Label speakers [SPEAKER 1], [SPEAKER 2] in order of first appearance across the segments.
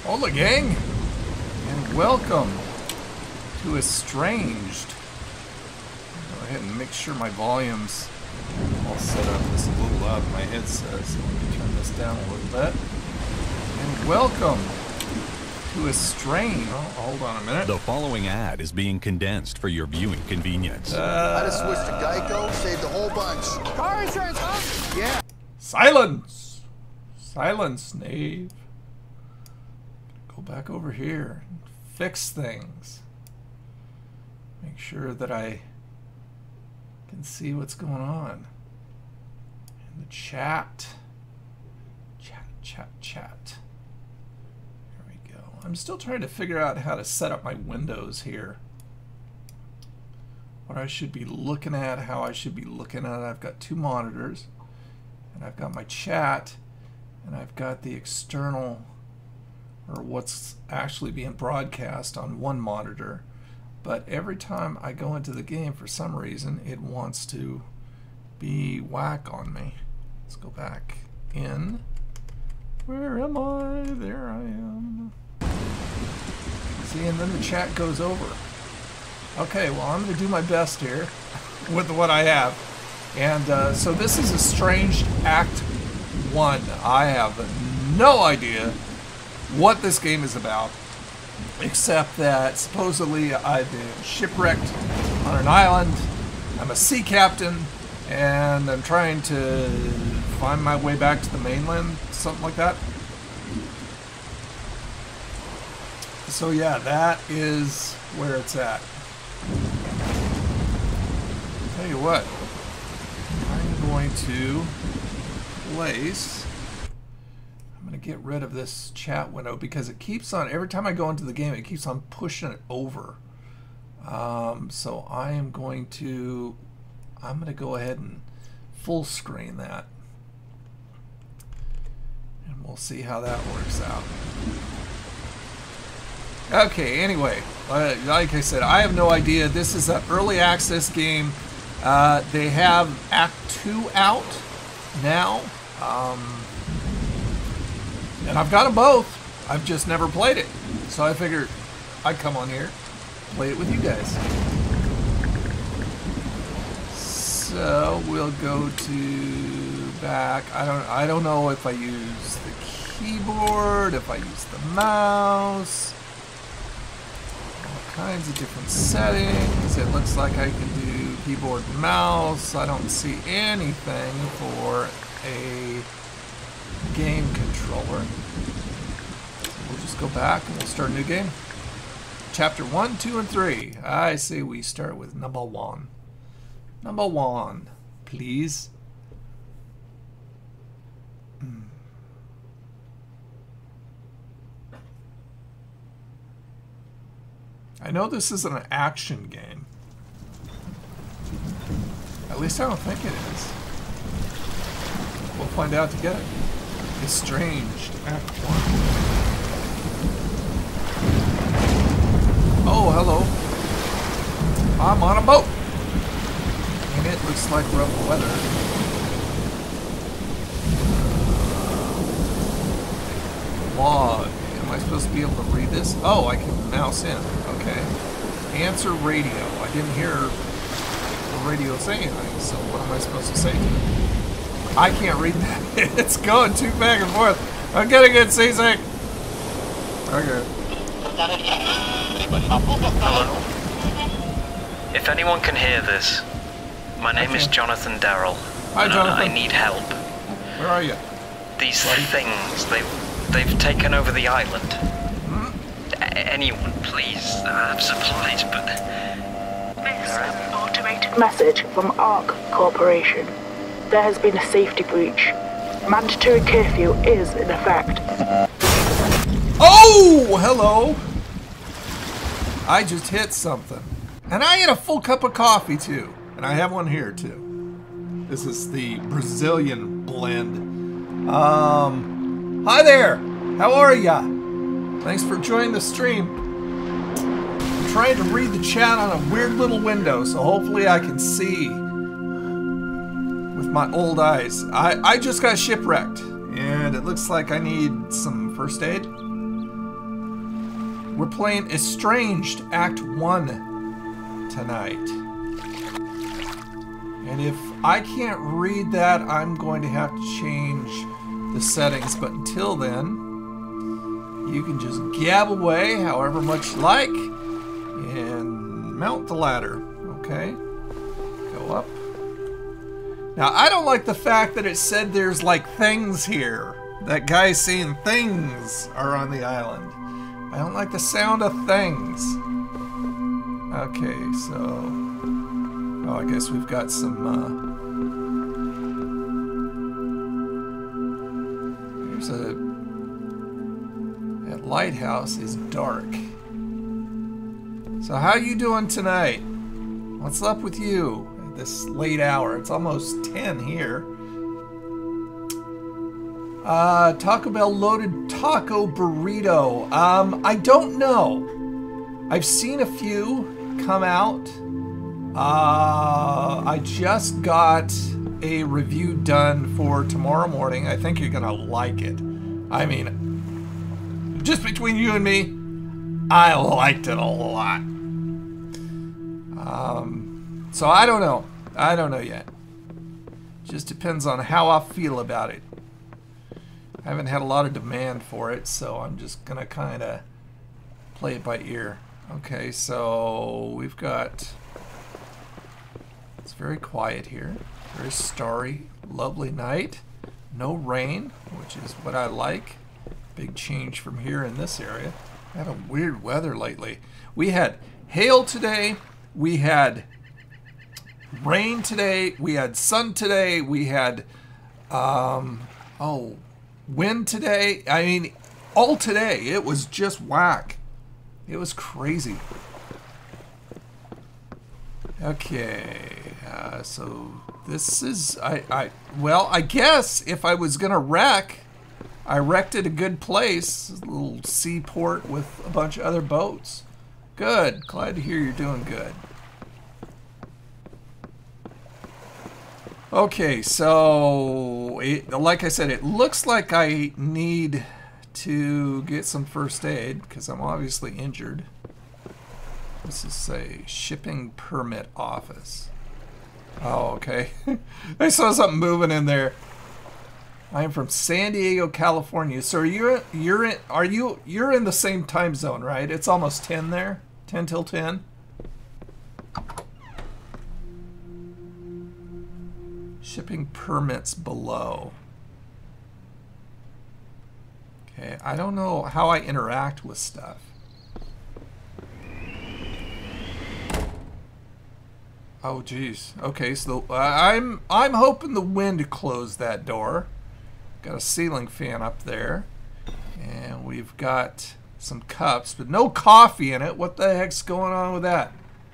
[SPEAKER 1] Hola, gang, and welcome to Estranged. Go ahead and make sure my volume's all set up. This is a little loud in my headset, so let me turn this down a little bit. And welcome to Estranged. Oh, hold on a minute.
[SPEAKER 2] The following ad is being condensed for your viewing convenience.
[SPEAKER 3] I just switched to Geico, saved a whole bunch.
[SPEAKER 4] Car insurance, huh?
[SPEAKER 3] Yeah.
[SPEAKER 1] Silence! Silence, Knave. Go back over here and fix things. Make sure that I can see what's going on. In the chat. Chat. There we go. I'm still trying to figure out how to set up my windows here. What I should be looking at, how I should be looking at it. I've got two monitors. And I've got my chat. And I've got the external, or what's actually being broadcast on one monitor. But every time I go into the game, for some reason, it wants to be whack on me. Let's go back in. Where am I? There I am. See, and then the chat goes over. Okay, well, I'm going to do my best here with what I have. And so this is Estranged Act 1. I have no idea what this game is about, except that supposedly I've been shipwrecked on an island. I'm a sea captain, and I'm trying to find my way back to the mainland, something like that. So yeah, that is where it's at. Tell you what, I'm going to place... I'm going to get rid of this chat window because it keeps on, every time I go into the game, it keeps on pushing it over. So I'm going to go ahead and full screen that. And we'll see how that works out. Okay, anyway, like I said, I have no idea. This is an early access game. They have Act 2 out now. And I've got them both. I've just never played it. So I figured I'd come on here, play it with you guys. So we'll go to back. I don't know if I use the keyboard, if I use the mouse. All kinds of different settings. It looks like I can do keyboard and mouse. I don't see anything for a game controller. We'll just go back and we'll start a new game. Chapter 1, 2, and 3. I say we start with number 1. Number 1, please. I know this isn't an action game. At least I don't think it is. We'll find out together. Estranged Act 1. Oh, hello. I'm on a boat. And it looks like rough weather. Log. Am I supposed to be able to read this? Oh, I can mouse in. Okay. Answer radio. I didn't hear the radio say anything, so what am I supposed to say to it? I can't read that. It's going too back and forth. I'm gonna get seasick. Okay.
[SPEAKER 5] Hello. If anyone can hear this, my name is Jonathan Darrell.
[SPEAKER 1] Hi, Jonathan.
[SPEAKER 5] I need help.
[SPEAKER 1] Where are you?
[SPEAKER 5] These things, they've taken over the island. Anyone, please. I have supplies, but...
[SPEAKER 6] This is an automated message from ARC Corporation. There has been a safety breach. Mandatory curfew is in effect.
[SPEAKER 1] Oh, hello. I just hit something. And I had a full cup of coffee, too. And I have one here, too. This is the Brazilian blend. Hi there. How are ya? Thanks for joining the stream. I'm trying to read the chat on a weird little window, so hopefully I can see with my old eyes. I just got shipwrecked, and it looks like I need some first aid. We're playing Estranged Act 1 tonight. And if I can't read that, I'm going to have to change the settings. But until then, you can just gab away however much you like and mount the ladder. Okay? Go up. Now, I don't like the fact that it said there's like things here. That guy saying things are on the island. I don't like the sound of things. Okay, so... Oh, I guess we've got some, Here's that lighthouse is dark. So how you doing tonight? What's up with you at this late hour? It's almost 10 here. Taco Bell loaded taco burrito. I don't know. I've seen a few come out. I just got a review done for tomorrow morning. I think you're gonna like it. I mean, just between you and me, I liked it a lot. So I don't know. I don't know yet. Just depends on how I feel about it. I haven't had a lot of demand for it, so I'm just gonna kind of play it by ear. Okay, so we've got... It's very quiet here. Very starry, lovely night. No rain, which is what I like. Big change from here in this area. Had a weird weather lately. We had hail today. We had rain today. We had sun today. We had wind today. I mean, all today. It was just whack. It was crazy. Okay, so this is, well, I guess if I was gonna wreck, I wrecked at a good place, a little seaport with a bunch of other boats. Good, glad to hear you're doing good. Okay, so, like I said, it looks like I need to get some first aid, because I'm obviously injured. This is a shipping permit office. Oh, okay. I saw something moving in there. I am from San Diego, California. So you're in the same time zone, right? It's almost 10 there. 10 till 10. Shipping permits below. Okay, I don't know how I interact with stuff. Oh geez. Okay, so I'm hoping the wind closed that door. Got a ceiling fan up there, and we've got some cups, but no coffee in it. What the heck's going on with that?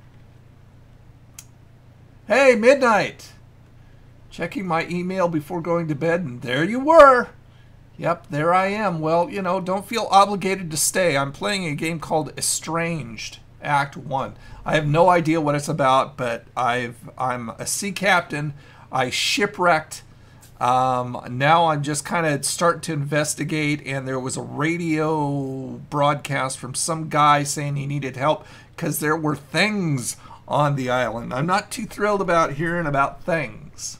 [SPEAKER 1] Hey, Midnight! Checking my email before going to bed, and there you were. Yep, there I am. Well, you know, don't feel obligated to stay. I'm playing a game called Estranged Act 1. I have no idea what it's about, but I'm a sea captain. I shipwrecked. Now I'm just kind of starting to investigate, and there was a radio broadcast from some guy saying he needed help because there were things on the island. I'm not too thrilled about hearing about things.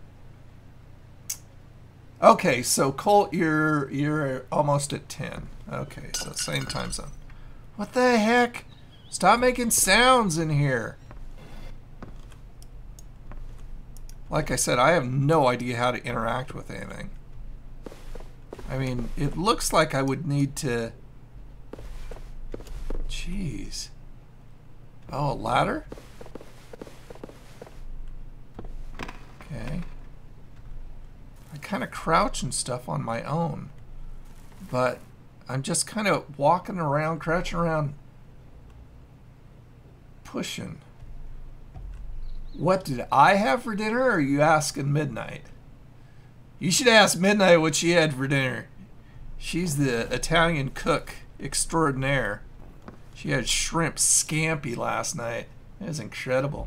[SPEAKER 1] Okay, so Colt, you're almost at 10. Okay, so same time zone. What the heck? Stop making sounds in here. Like I said, I have no idea how to interact with anything. I mean, it looks like I would need to... Jeez. Oh, a ladder? Okay. I kind of crouch and stuff on my own. But I'm just kind of walking around, crouching around, pushing. What did I have for dinner, or are you asking Midnight? You should ask Midnight what she had for dinner. She's the Italian cook extraordinaire. She had shrimp scampi last night. It was incredible.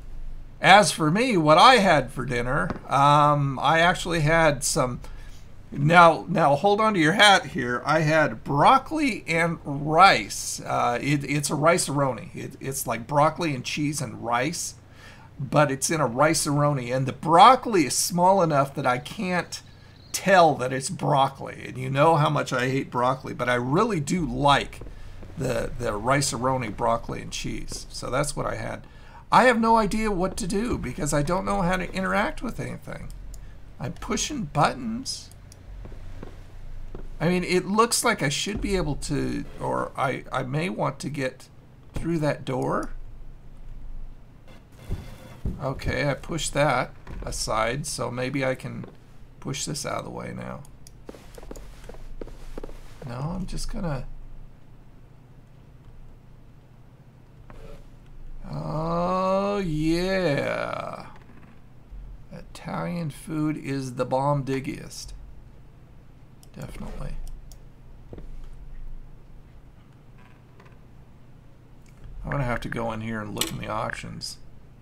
[SPEAKER 1] As for me, what I had for dinner, I actually had some Now hold on to your hat here. I had broccoli and rice. It's a rice-a-roni. It's like broccoli and cheese and rice, but it's in a rice-a-roni. And the broccoli is small enough that I can't tell that it's broccoli. And you know how much I hate broccoli, but I really do like the rice-a-roni broccoli and cheese. So that's what I had. I have no idea what to do because I don't know how to interact with anything. I'm pushing buttons. I mean, it looks like I should be able to, or I may want to get through that door. Okay, I pushed that aside, so maybe I can push this out of the way now. No, I'm just gonna... Oh, yeah. Italian food is the bomb-diggiest. Definitely. I'm gonna have to go in here and look in the options.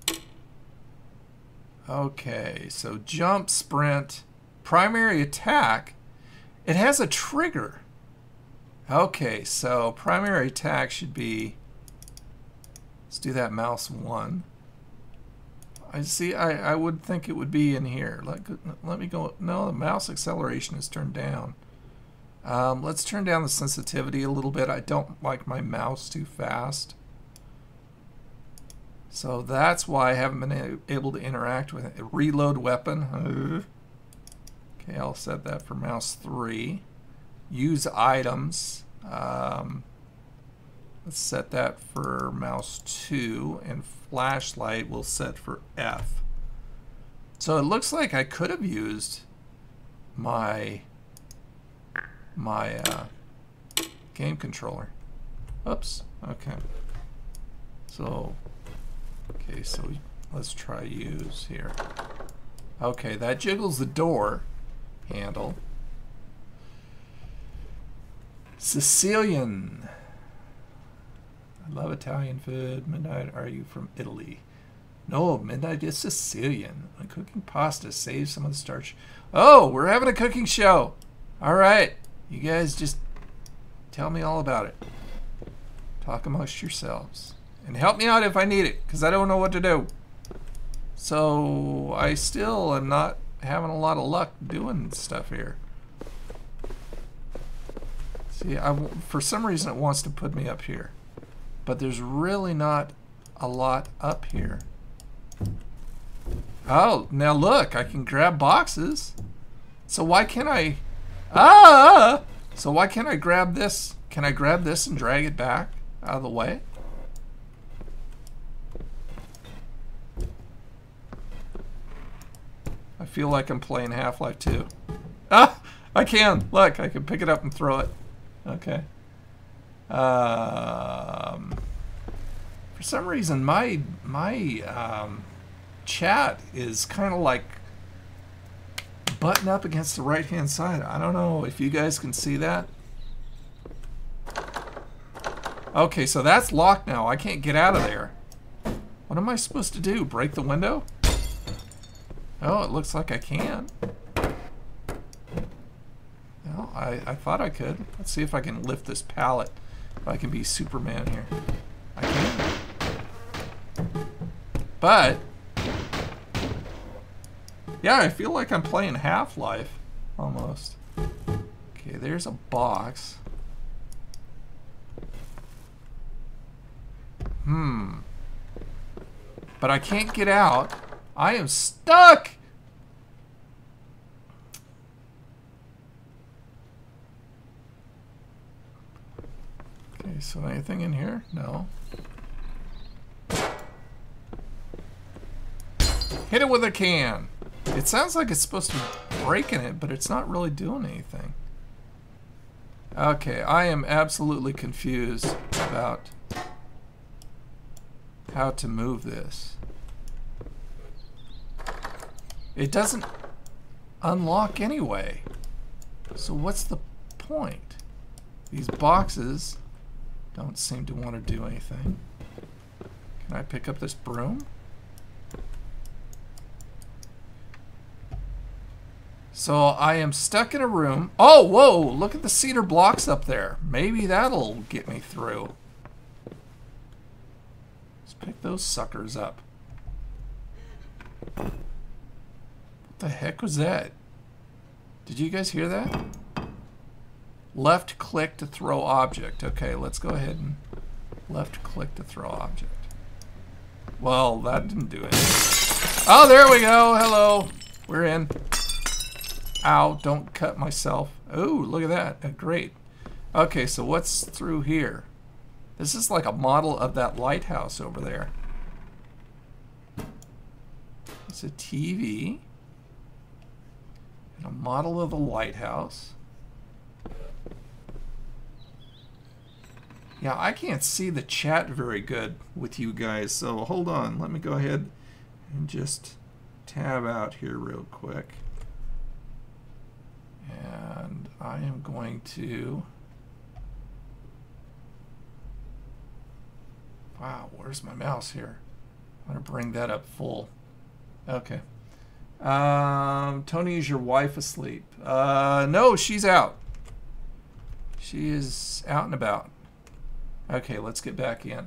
[SPEAKER 1] Okay, so jump, sprint, primary attack. It has a trigger. Okay, so primary attack should be... Let's do that mouse 1. I see. I would think it would be in here. Let me go. No, the mouse acceleration is turned down. Let's turn down the sensitivity a little bit. I don't like my mouse too fast. So that's why I haven't been able to interact with it. Reload weapon. Okay, I'll set that for mouse 3. Use items. Let's set that for mouse 2, and flashlight we'll set for F. So it looks like I could have used my game controller. Oops. Okay. So let's try use here. Okay, that jiggles the door handle. Sicilian. I love Italian food. Midnight, are you from Italy? No, Midnight is Sicilian. When cooking pasta, save some of the starch. Oh, we're having a cooking show. All right. You guys just tell me all about it. Talk amongst yourselves. And help me out if I need it, because I don't know what to do. So, I still am not having a lot of luck doing stuff here. See, for some reason it wants to put me up here. But there's really not a lot up here. Oh, now look, I can grab boxes. So why can't I... So why can't I grab this? Can I grab this and drag it back out of the way? I feel like I'm playing Half-Life 2. Ah! I can! Look, I can pick it up and throw it. Okay. For some reason, my chat is kind of like button up against the right-hand side. I don't know if you guys can see that. Okay, so that's locked now. I can't get out of there. What am I supposed to do? Break the window? Oh, it looks like I can. Well, I thought I could. Let's see if I can lift this pallet. If I can be Superman here. I can. But yeah, I feel like I'm playing Half-Life almost. Okay, there's a box. But I can't get out. I am stuck. Okay, so anything in here? No. Hit it with a can. It sounds like it's supposed to be breaking it, but it's not really doing anything. Okay, I am absolutely confused about how to move this. It doesn't unlock anyway. So what's the point? These boxes don't seem to want to do anything. Can I pick up this broom? So I am stuck in a room. Oh, whoa, look at the cedar blocks up there. Maybe that'll get me through. Let's pick those suckers up. What the heck was that? Did you guys hear that? Left click to throw object. Okay, let's go ahead and left click to throw object. Well, that didn't do it. Oh, there we go. Hello. We're in. Ow, don't cut myself. Oh, look at that. Great. Okay, so what's through here? This is like a model of that lighthouse over there. It's a TV. And a model of the lighthouse. Yeah, I can't see the chat very good with you guys, so hold on. Let me go ahead and just tab out here real quick. And I am going to... Wow, where's my mouse here? I'm going to bring that up full. Okay. Tony, is your wife asleep? No, she's out. She is out and about. Okay, let's get back in.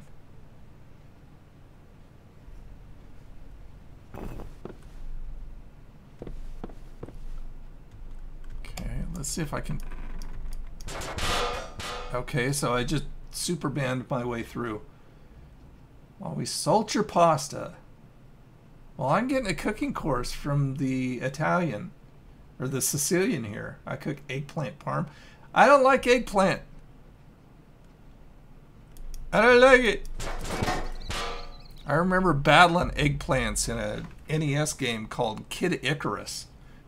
[SPEAKER 1] Okay, let's see if I can... Okay, so I just super banned my way through. While we salt your pasta. Well, I'm getting a cooking course from the Italian, or the Sicilian here. I cook eggplant parm. I don't like eggplant. I don't like it. I remember battling eggplants in a NES game called Kid Icarus.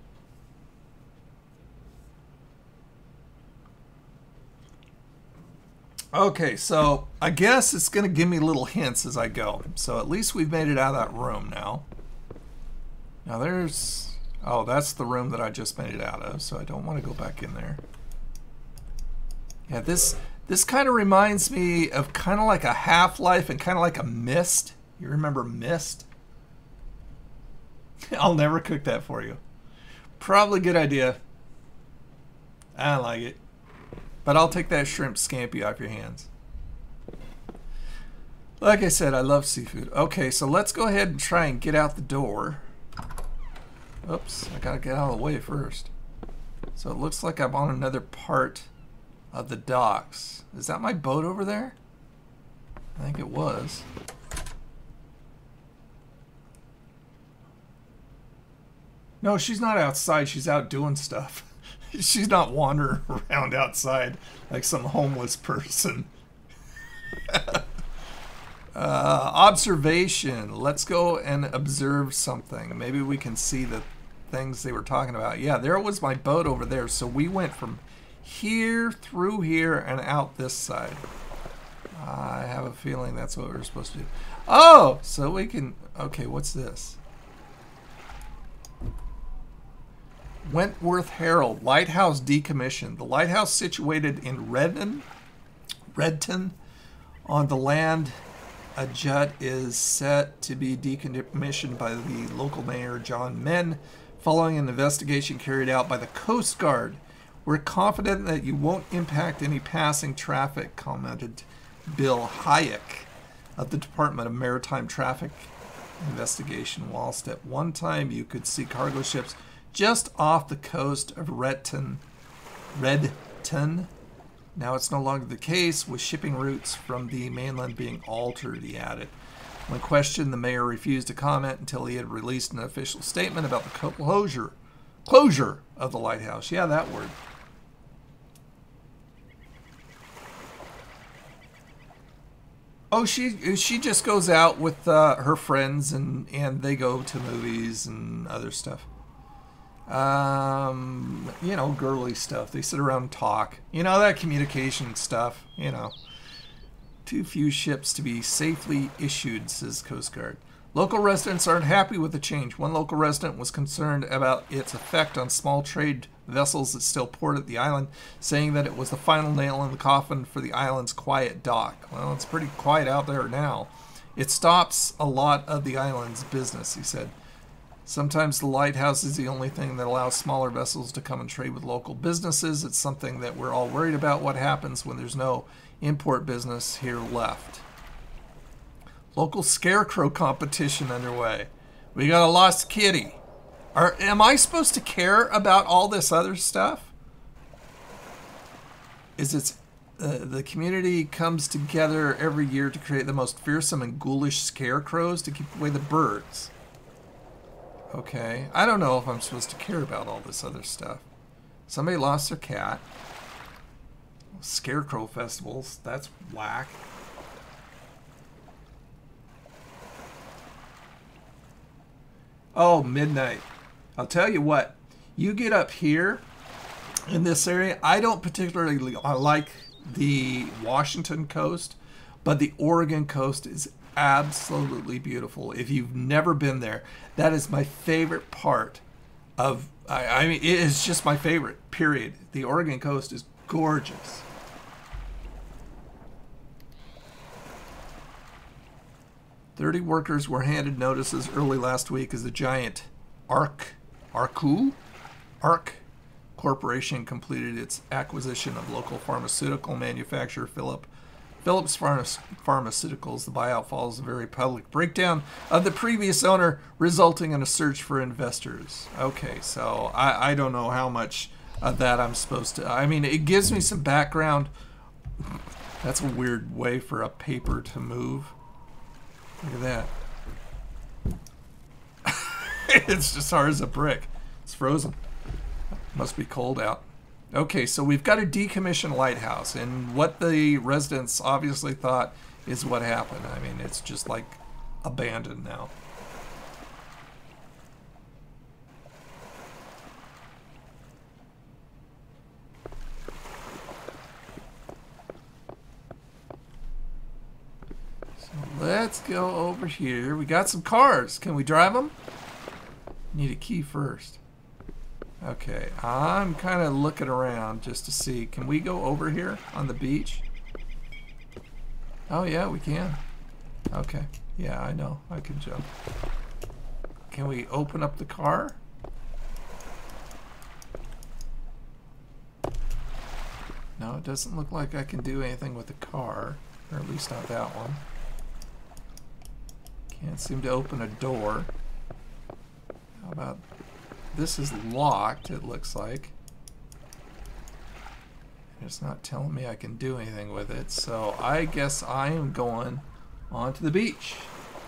[SPEAKER 1] Okay, so I guess it's going to give me little hints as I go. So at least we've made it out of that room now. Now there's... Oh, that's the room that I just made it out of, so I don't want to go back in there. Yeah, this kind of reminds me of kind of like a Half-Life and kind of like a Myst. You remember Myst? I'll never cook that for you. Probably a good idea. I don't like it. But I'll take that shrimp scampi off your hands. Like I said, I love seafood. Okay, so let's go ahead and try and get out the door. Oops, I gotta get out of the way first. So it looks like I'm on another part of the docks. Is that my boat over there? I think it was. No, she's not outside. She's out doing stuff. She's not wandering around outside like some homeless person. Observation. Let's go and observe something. Maybe we can see the things they were talking about. Yeah, there was my boat over there. So we went from here, through here, and out this side. I have a feeling that's what we're supposed to do. Oh! So we can... Okay, what's this? Wentworth Herald, lighthouse decommissioned. The lighthouse situated in Redton on the land adjut is set to be decommissioned by the local mayor, John Menn, following an investigation carried out by the Coast Guard. We're confident that you won't impact any passing traffic, commented Bill Hayek of the Department of Maritime Traffic Investigation, whilst at one time you could see cargo ships just off the coast of Redton. Now it's no longer the case, with shipping routes from the mainland being altered, he added. When questioned, the mayor refused to comment until he had released an official statement about the closure of the lighthouse. Yeah, that word. Oh, she just goes out with her friends and they go to movies and other stuff. You know, girly stuff. They sit around and talk. You know, that communication stuff, you know. Too few ships to be safely issued, says Coast Guard. Local residents aren't happy with the change. One local resident was concerned about its effect on small trade vessels that still port at the island, saying that it was the final nail in the coffin for the island's quiet dock. Well, it's pretty quiet out there now. It stops a lot of the island's business, he said. Sometimes the lighthouse is the only thing that allows smaller vessels to come and trade with local businesses. It's something that we're all worried about. What happens when there's no import business here left? Local scarecrow competition underway. We got a lost kitty. Am I supposed to care about all this other stuff? The community comes together every year to create the most fearsome and ghoulish scarecrows to keep away the birds. Okay, I don't know if I'm supposed to care about all this other stuff. Somebody lost their cat. Scarecrow festivals, that's whack. Oh, midnight. I'll tell you what, you get up here in this area, I don't particularly like the Washington coast, but the Oregon coast is absolutely beautiful. If you've never been there, that is my favorite part of, I mean, it is just my favorite, period. The Oregon coast is gorgeous. "30 workers were handed notices early last week as the giant ARC Corporation completed its acquisition of local pharmaceutical manufacturer Phillips Pharmaceuticals. The buyout follows a very public breakdown of the previous owner, resulting in a search for investors." Okay, so I don't know how much of that I'm supposed to... I mean, it gives me some background. That's a weird way for a paper to move. Look at that. It's just hard as a brick. It's frozen. Must be cold out. Okay, so we've got a decommissioned lighthouse, and what the residents obviously thought is what happened. I mean, it's just like abandoned now. So let's go over here. We got some cars. Can we drive them? Need a key first. Okay, I'm kind of looking around just to see. Can we go over here on the beach? Oh yeah, we can. Okay, yeah, I know. I can jump. Can we open up the car? No, it doesn't look like I can do anything with the car. Or at least not that one. Can't seem to open a door. How about... This is locked, it looks like. It's not telling me I can do anything with it, so I guess I am going onto the beach.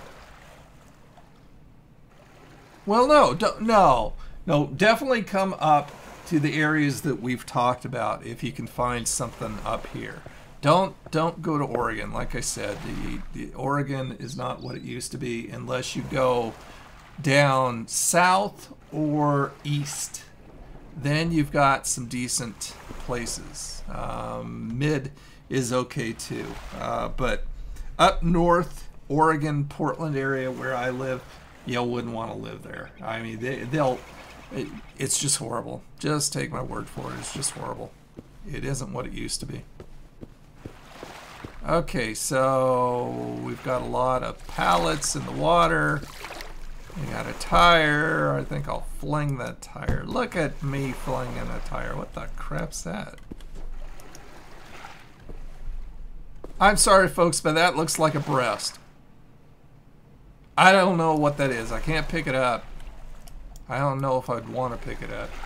[SPEAKER 1] Well, no, definitely come up to the areas that we've talked about if you can find something up here. Don't go to Oregon. Like I said, the Oregon is not what it used to be unless you go down south or east. Then you've got some decent places. Mid is okay too, but up north, Oregon, Portland area where I live, you wouldn't want to live there. I mean, it's just horrible. Just take my word for it. It's just horrible. It isn't what it used to be. Okay, so we've got a lot of pallets in the water. We got a tire. I think I'll fling that tire. Look at me flinging a tire. What the crap's that? I'm sorry, folks, but that looks like a breast. I don't know what that is. I can't pick it up. I don't know if I'd want to pick it up.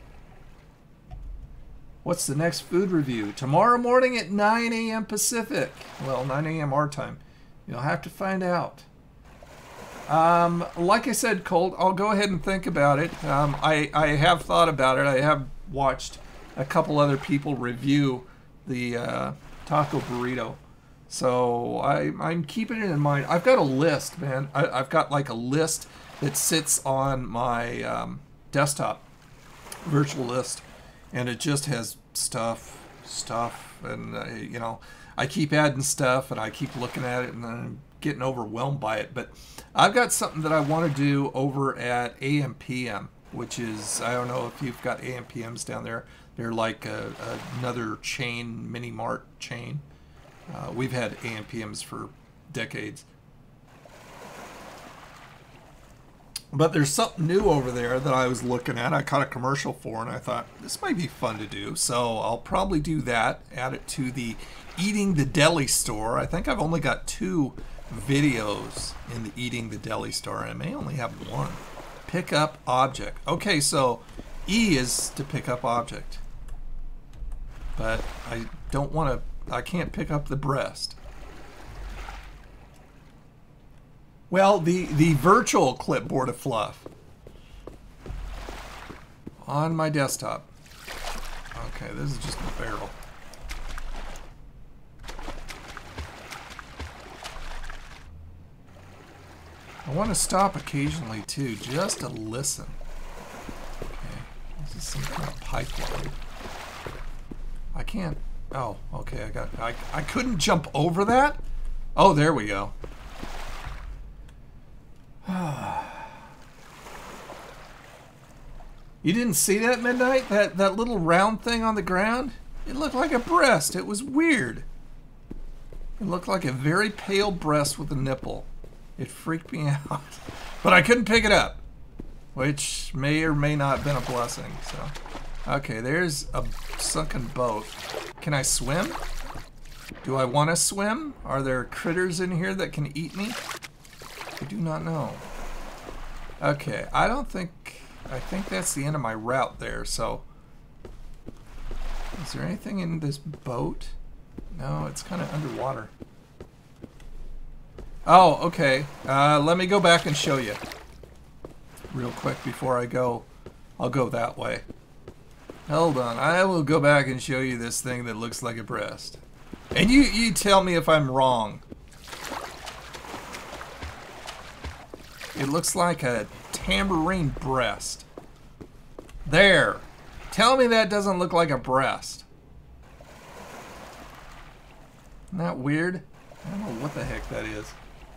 [SPEAKER 1] What's the next food review? Tomorrow morning at 9 a.m. Pacific. Well, 9 a.m. our time. You'll have to find out. Like I said, Colt, I'll go ahead and think about it. I have thought about it. I have watched a couple other people review the taco burrito. So I'm keeping it in mind. I've got a list, man. I've got like a list that sits on my desktop, virtual list, and it just has stuff, and you know, I keep adding stuff, and I keep looking at it, and then I'm getting overwhelmed by it. But I've got something that I want to do over at AMPM, which is, I don't know if you've got AMPMs down there. They're like another chain, mini mart chain. We've had AMPMs for decades. But there's something new over there that I was looking at. I caught a commercial for, and I thought this might be fun to do. So I'll probably do that. Add it to the Eating the Deli store. I think I've only got 2 videos in the Eating the Deli store. I may only have 1. Pick up object. Okay, so E is to pick up object. But I don't want to, I can't pick up the breast. Well, the virtual clipboard of fluff on my desktop. Okay, this is just a barrel. I want to stop occasionally too, just to listen. Okay, this is some kind of pipeline. I can't. Oh, okay. I couldn't jump over that. Oh, there we go. You didn't see that, Midnight? That little round thing on the ground? It looked like a breast. It was weird. It looked like a very pale breast with a nipple. It freaked me out. But I couldn't pick it up, which may or may not have been a blessing. So, okay, there's a sunken boat. Can I swim? Do I want to swim? Are there critters in here that can eat me? I do not know. Okay, I think that's the end of my route there, so. Is there anything in this boat? No, it's kind of underwater. Oh, okay. Let me go back and show you. Real quick before I go. I'll go that way. Hold on. I will go back and show you this thing that looks like a breast. And you tell me if I'm wrong. It looks like a tambourine breast. There. Tell me that doesn't look like a breast. Isn't that weird? I don't know what the heck that is.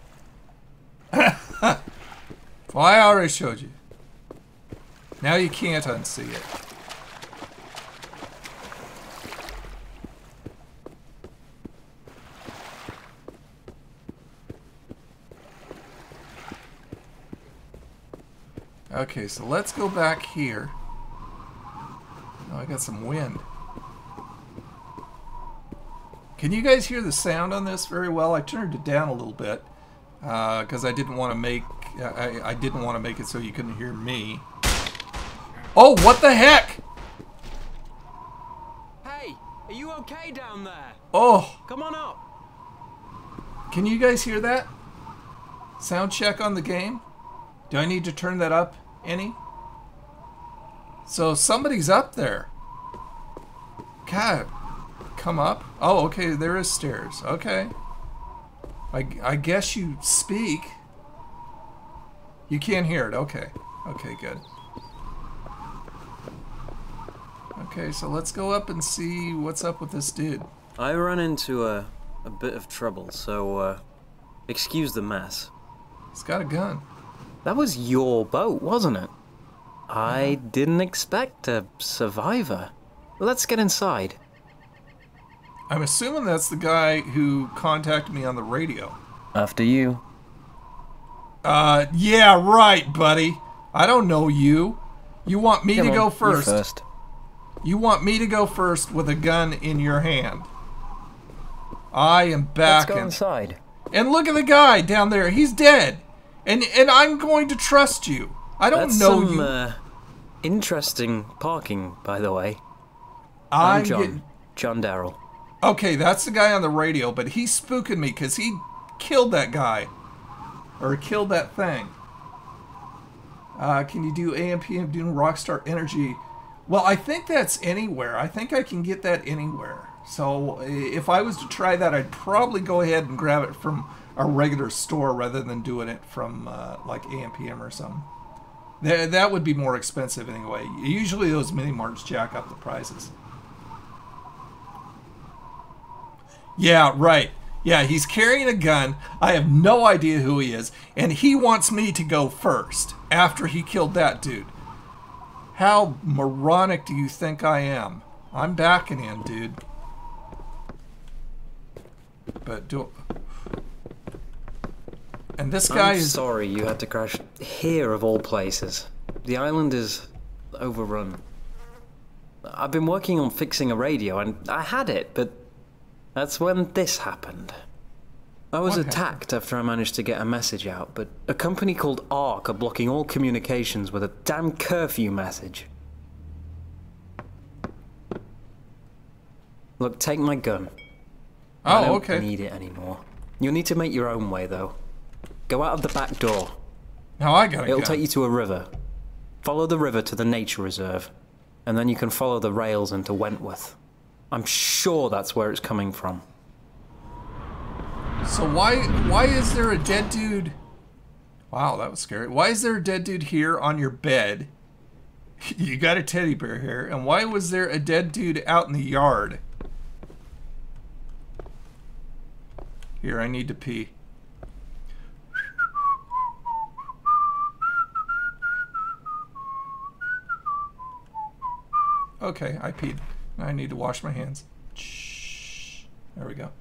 [SPEAKER 1] Well, I already showed you. Now you can't unsee it. Okay, so let's go back here. Oh, I got some wind. Can you guys hear the sound on this very well? I turned it down a little bit because I didn't want to make I didn't want to make it so you couldn't hear me. Oh, what the heck?
[SPEAKER 7] Hey, are you okay down there?
[SPEAKER 1] Oh,
[SPEAKER 7] Come on up.
[SPEAKER 1] can you guys hear that? Sound check on the game. Do I need to turn that up any? So somebody's up there. God, come up. Oh, okay, there is stairs. Okay. I guess you speak. You can't hear it. Okay. Okay, good. Okay, so let's go up and see what's up with this dude.
[SPEAKER 7] I run into a bit of trouble, so excuse the mess.
[SPEAKER 1] He's got a gun.
[SPEAKER 7] That was your boat, wasn't it? I didn't expect a survivor. Let's get inside.
[SPEAKER 1] I'm assuming that's the guy who contacted me on the radio.
[SPEAKER 7] After you.
[SPEAKER 1] Yeah, right, buddy. I don't know you. You want me to go first?
[SPEAKER 7] You first.
[SPEAKER 1] You want me to go first with a gun in your hand. I am back.
[SPEAKER 7] Let's go inside.
[SPEAKER 1] And look at the guy down there. He's dead. And I'm going to trust you. I don't
[SPEAKER 7] That's
[SPEAKER 1] know
[SPEAKER 7] some,
[SPEAKER 1] you.
[SPEAKER 7] Interesting parking, by the way.
[SPEAKER 1] I'm
[SPEAKER 7] John Darrell.
[SPEAKER 1] Okay, that's the guy on the radio, but he's spooking me because he killed that guy. Or killed that thing. Can you do AM, PM, doing Rockstar Energy? Well, I think that's anywhere. I think I can get that anywhere. So if I was to try that, I'd probably go ahead and grab it from a regular store rather than doing it from like AM, PM or something. That would be more expensive anyway. Usually those mini marts jack up the prices. Yeah, right. Yeah, he's carrying a gun. I have no idea who he is. And he wants me to go first after he killed that dude. How moronic do you think I am? I'm backing in, dude. But And this guy
[SPEAKER 7] I'm
[SPEAKER 1] is...
[SPEAKER 7] sorry you had to crash here of all places. The island is overrun. I've been working on fixing a radio and I had it, but that's when this happened. I was attacked after I managed to get a message out, but a company called ARC are blocking all communications with a damn curfew message. Look, take my gun. I don't need it anymore. You'll need to make your own way, though. Go out of the back door.
[SPEAKER 1] Now I gotta go.
[SPEAKER 7] It'll take you to a river. Follow the river to the nature reserve, and then you can follow the rails into Wentworth. I'm sure that's where it's coming from.
[SPEAKER 1] So why is there a dead dude? Wow, that was scary. Why is there a dead dude here on your bed? You got a teddy bear here. And why was there a dead dude out in the yard? Here, I need to pee. Okay, I peed. I need to wash my hands. Shh. There we go.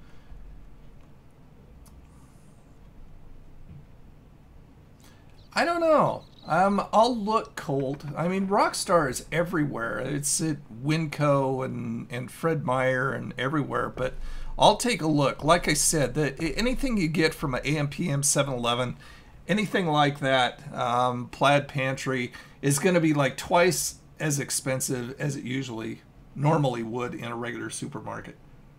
[SPEAKER 1] I don't know. I'll look cold. I mean, Rockstar is everywhere. It's at Winco and Fred Meyer and everywhere. But I'll take a look. Like I said, anything you get from an AM/PM 7-Eleven, anything like that, Plaid Pantry, is going to be like twice as expensive as it normally would in a regular supermarket.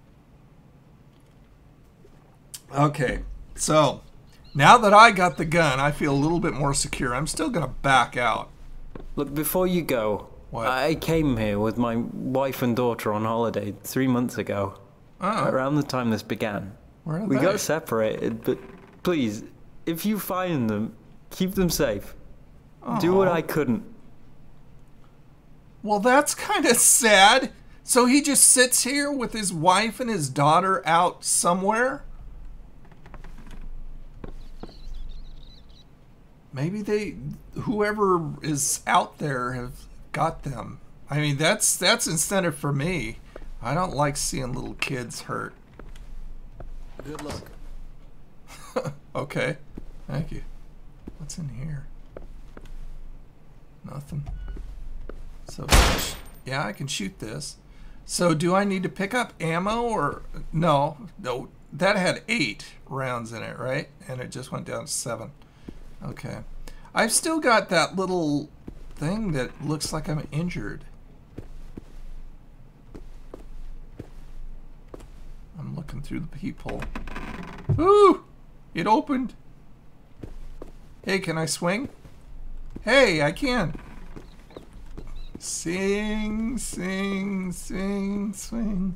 [SPEAKER 1] Okay, so now that I got the gun, I feel a little bit more secure. I'm still going to back out.
[SPEAKER 7] Look, before you go,
[SPEAKER 1] What?
[SPEAKER 7] I came here with my wife and daughter on holiday 3 months ago.
[SPEAKER 1] Oh.
[SPEAKER 7] Around the time this began.
[SPEAKER 1] Where are
[SPEAKER 7] We
[SPEAKER 1] they?
[SPEAKER 7] got separated, but please, if you find them, keep them safe. Do what I couldn't.
[SPEAKER 1] Well, that's kind of sad. So he just sits here with his wife and his daughter out somewhere? Maybe whoever is out there have got them. I mean, that's incentive for me. I don't like seeing little kids hurt.
[SPEAKER 3] Good luck.
[SPEAKER 1] Okay, thank you. What's in here? Nothing. So, yeah, I can shoot this. So, do I need to pick up ammo or... No, that had 8 rounds in it, right? And it just went down to 7. Okay. I've still got that little thing that looks like I'm injured. I'm looking through the peephole. Ooh! It opened. Hey, can I swing? Hey, I can. Sing, sing, sing, swing.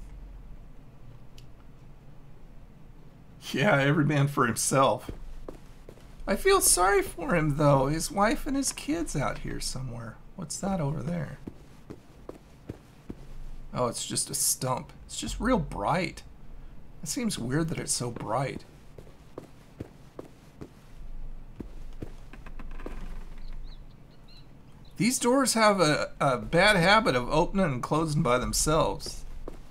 [SPEAKER 1] Yeah, every man for himself. I feel sorry for him, though. His wife and his kids out here somewhere. What's that over there? Oh, it's just a stump. It's just real bright. It seems weird that it's so bright. These doors have a bad habit of opening and closing by themselves.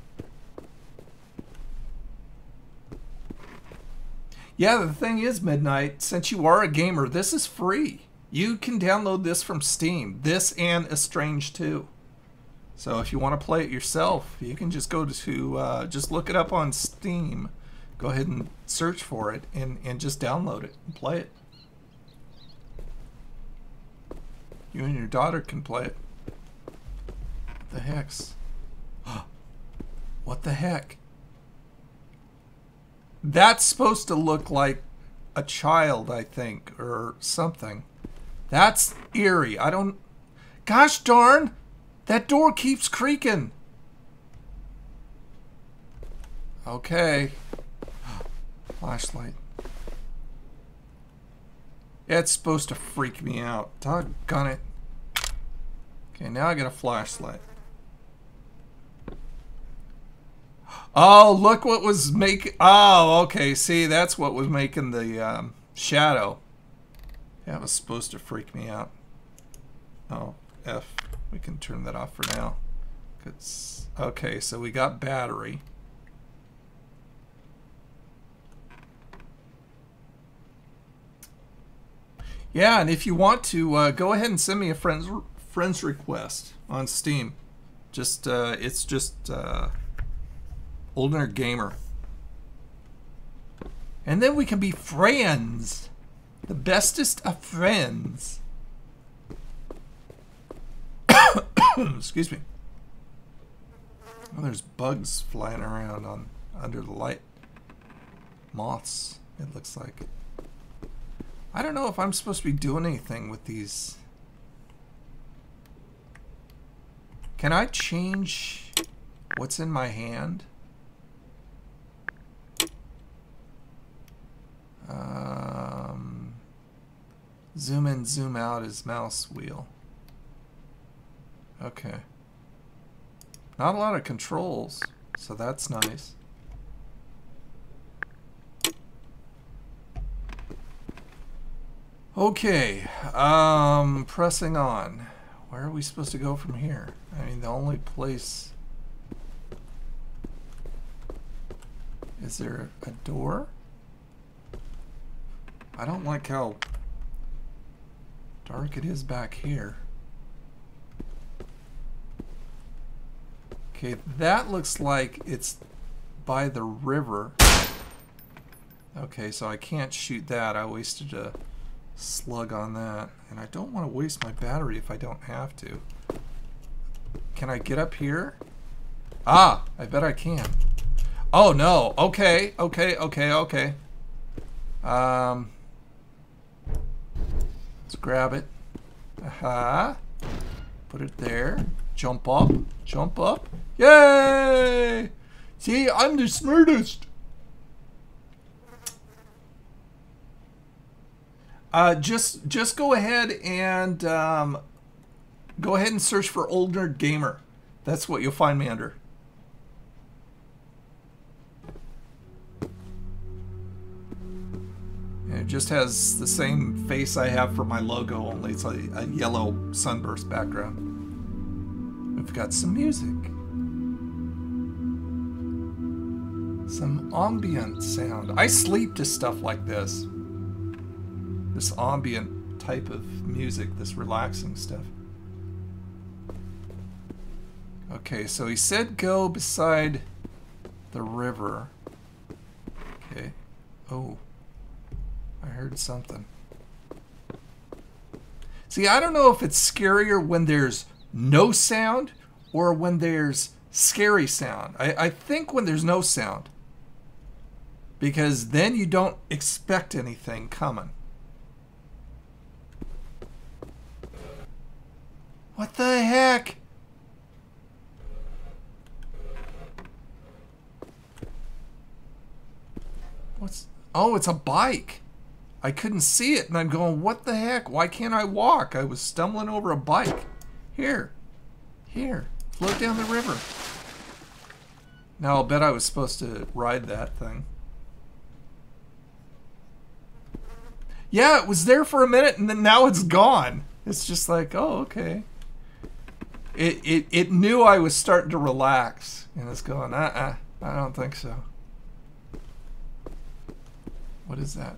[SPEAKER 1] Yeah, the thing is, Midnight, since you are a gamer, this is free. You can download this from Steam. This and Estranged 2. So if you want to play it yourself, you can just go to, just look it up on Steam. Go ahead and search for it and just download it and play it. You and your daughter can play it. What the heck's? What the heck? That's supposed to look like a child, I think, or something. That's eerie. I don't... Gosh darn! That door keeps creaking. Okay. Flashlight. It's supposed to freak me out. Doggone it. Okay, now I got a flashlight. Oh, look what was making... Oh, okay. See, that's what was making the shadow. That was supposed to freak me out. Oh, F. We can turn that off for now. Okay, so we got battery. Yeah, and if you want to, go ahead and send me a friends request on Steam. Just it's just Old Nerd Gamer, and then we can be friends, the bestest of friends. Excuse me. Oh, there's bugs flying around on under the light. Moths, it looks like. I don't know if I'm supposed to be doing anything with these. Can I change what's in my hand? Zoom in, zoom out is mouse wheel. Okay. Not a lot of controls, so that's nice. Okay, pressing on. Where are we supposed to go from here? I mean, the only place... Is there a door? I don't like how dark it is back here. Okay, that looks like it's by the river. Okay, so I can't shoot that. I wasted a slug on that. And I don't want to waste my battery if I don't have to. Can I get up here? Ah, I bet I can. Oh no, okay. Let's grab it. Aha. Put it there. Jump up. Jump up. Yay! See, I'm the smartest. Just go ahead and search for Old Nerd Gamer. That's what you'll find me under. It just has the same face I have for my logo, only it's a yellow sunburst background. We've got some music. Some ambient sound. I sleep to stuff like this. This ambient type of music, this relaxing stuff. Okay, so he said go beside the river. Okay. Oh. I heard something. See, I don't know if it's scarier when there's no sound or when there's scary sound. I think when there's no sound. Because then you don't expect anything coming. What the heck? What's... Oh, it's a bike. I couldn't see it, and I'm going, what the heck? Why can't I walk? I was stumbling over a bike. Here. Here. Float down the river. Now, I'll bet I was supposed to ride that thing. Yeah, it was there for a minute, and then now it's gone. It's just like, oh, okay. It knew I was starting to relax, and it's going, I don't think so. What is that?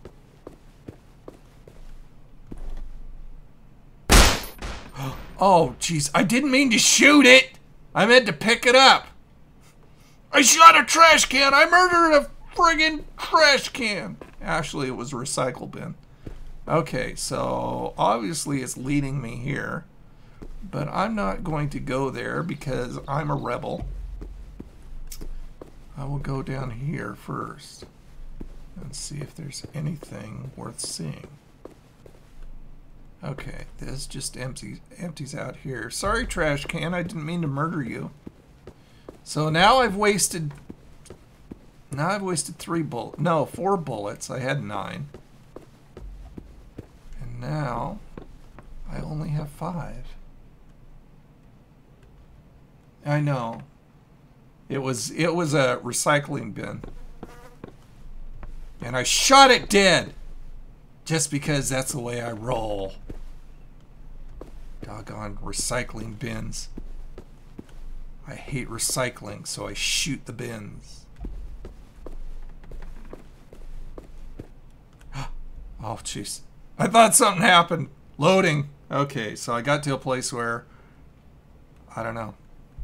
[SPEAKER 1] Oh, jeez. I didn't mean to shoot it. I meant to pick it up. I shot a trash can. I murdered a friggin' trash can. Actually, it was a recycle bin. Okay, so obviously it's leading me here. But I'm not going to go there because I'm a rebel. I will go down here first and see if there's anything worth seeing. Okay, this just empties out here. Sorry, trash can, I didn't mean to murder you. So now I've wasted 4 bullets. I had 9. And now I only have 5. I know. It was a recycling bin. And I shot it dead. Just because that's the way I roll. Doggone recycling bins. I hate recycling, so I shoot the bins. Oh, jeez. I thought something happened. Loading. Okay, so I got to a place where, I don't know.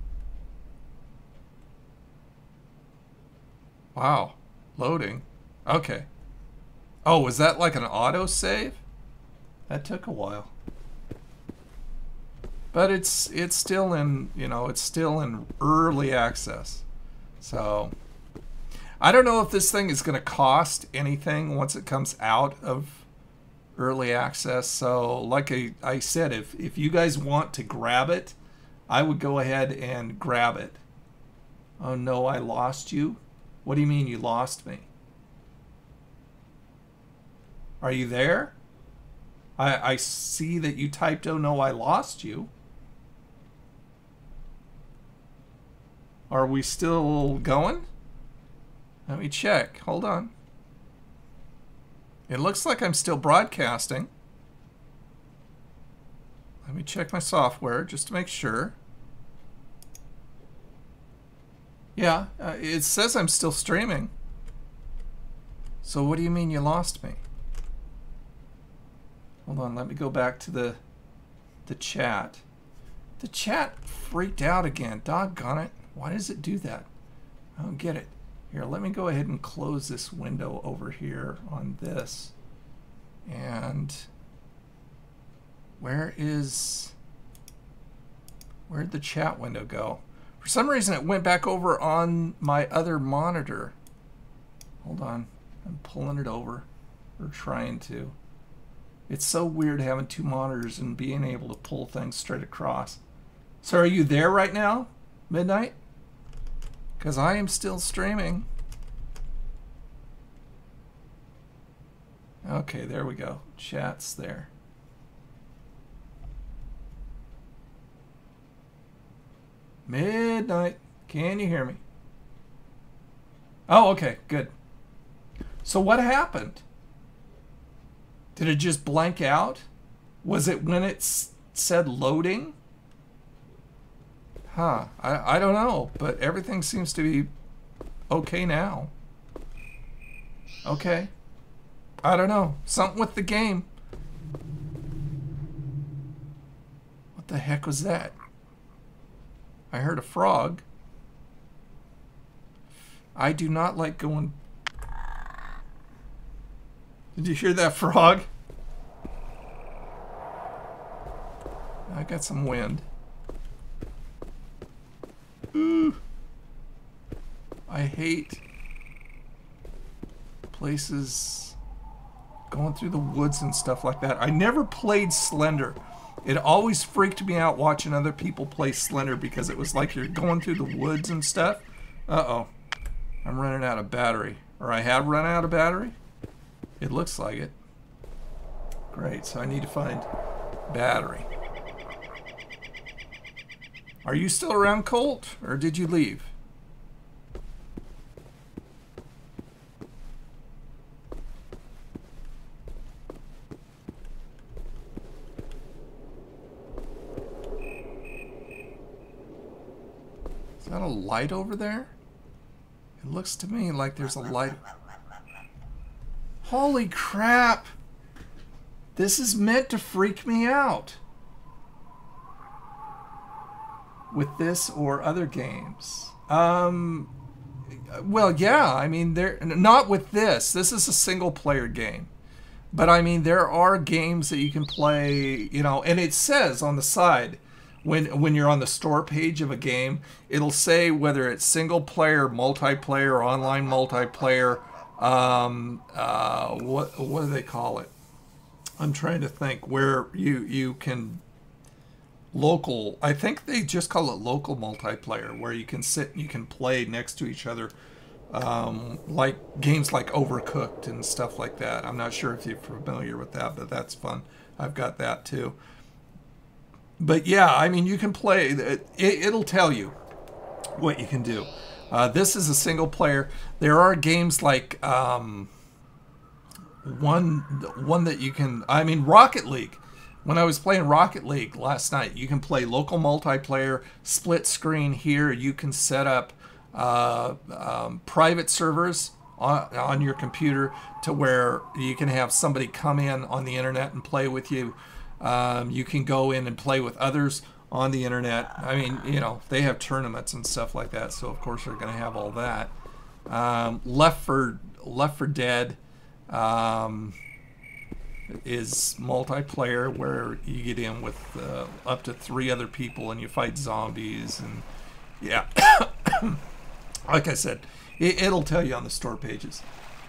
[SPEAKER 1] Wow. Loading. Okay. Oh, was that like an auto save? That took a while. But it's still in, you know, it's still in early access. So I don't know if this thing is going to cost anything once it comes out of early access. So like I said, if you guys want to grab it, I would go ahead and grab it. Oh no, I lost you? What do you mean you lost me? Are you there? I see that you typed, oh no, I lost you. Are we still going? Let me check. Hold on. It looks like I'm still broadcasting. Let me check my software just to make sure. Yeah, it says I'm still streaming. So what do you mean you lost me? Hold on, let me go back to the chat. The chat freaked out again. Doggone it. Why does it do that? I don't get it. Here, let me go ahead and close this window over here on this. And where'd the chat window go? For some reason it went back over on my other monitor. Hold on. I'm pulling it over. Or trying to. It's so weird having two monitors and being able to pull things straight across. So are you there right now, Midnight? Because I am still streaming. Okay, there we go. Chat's there. Midnight, can you hear me? Oh, okay, good. So what happened? Did it just blank out? Was it when it said loading? Huh, I don't know, but everything seems to be okay now. Okay. I don't know. Something with the game. What the heck was that? I heard a frog. I do not like going... Did you hear that frog? I got some wind. Ooh. I hate places going through the woods and stuff like that. I never played Slender. It always freaked me out watching other people play Slender because it was like you're going through the woods and stuff. Uh-oh. I'm running out of battery. Or I have run out of battery? It looks like it. Great, so I need to find battery. Are you still around, Colt? Or did you leave? Is that a light over there? It looks to me like there's a light. Holy crap! This is meant to freak me out. With this or other games. Well, yeah, I mean, not with this. This is a single player game. But I mean, there are games that you can play, you know, and it says on the side, when you're on the store page of a game, it'll say whether it's single player, multiplayer, or online multiplayer. What do they call it? I'm trying to think where you can local. I think they just call it local multiplayer, where you can sit and you can play next to each other, like games like Overcooked and stuff like that. I'm not sure if you're familiar with that, but that's fun. I've got that too. But yeah, I mean, you can play. It'll tell you what you can do. This is a single player. There are games like one that you can. I mean, Rocket League. When I was playing Rocket League last night, you can play local multiplayer, split screen here. You can set up private servers on your computer to where you can have somebody come in on the internet and play with you. You can go in and play with others on the internet. I mean, you know, they have tournaments and stuff like that, so of course they're going to have all that. Left 4 Dead is multiplayer, where you get in with up to 3 other people and you fight zombies, and yeah, like I said, it'll tell you on the store pages.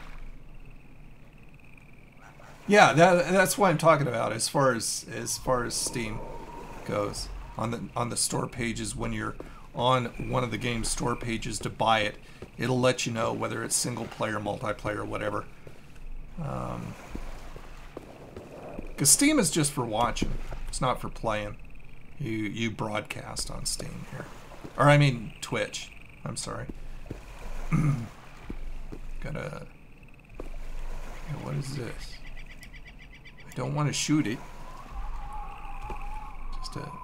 [SPEAKER 1] Yeah, that's what I'm talking about as far as Steam goes. On the store pages, when you're on one of the game's store pages to buy it, it'll let you know whether it's single player, multiplayer, whatever. Because Steam is just for watching. It's not for playing. You broadcast on Steam here. Or I mean Twitch. I'm sorry. Gotta... Yeah, what is this? I don't want to shoot it. Just a...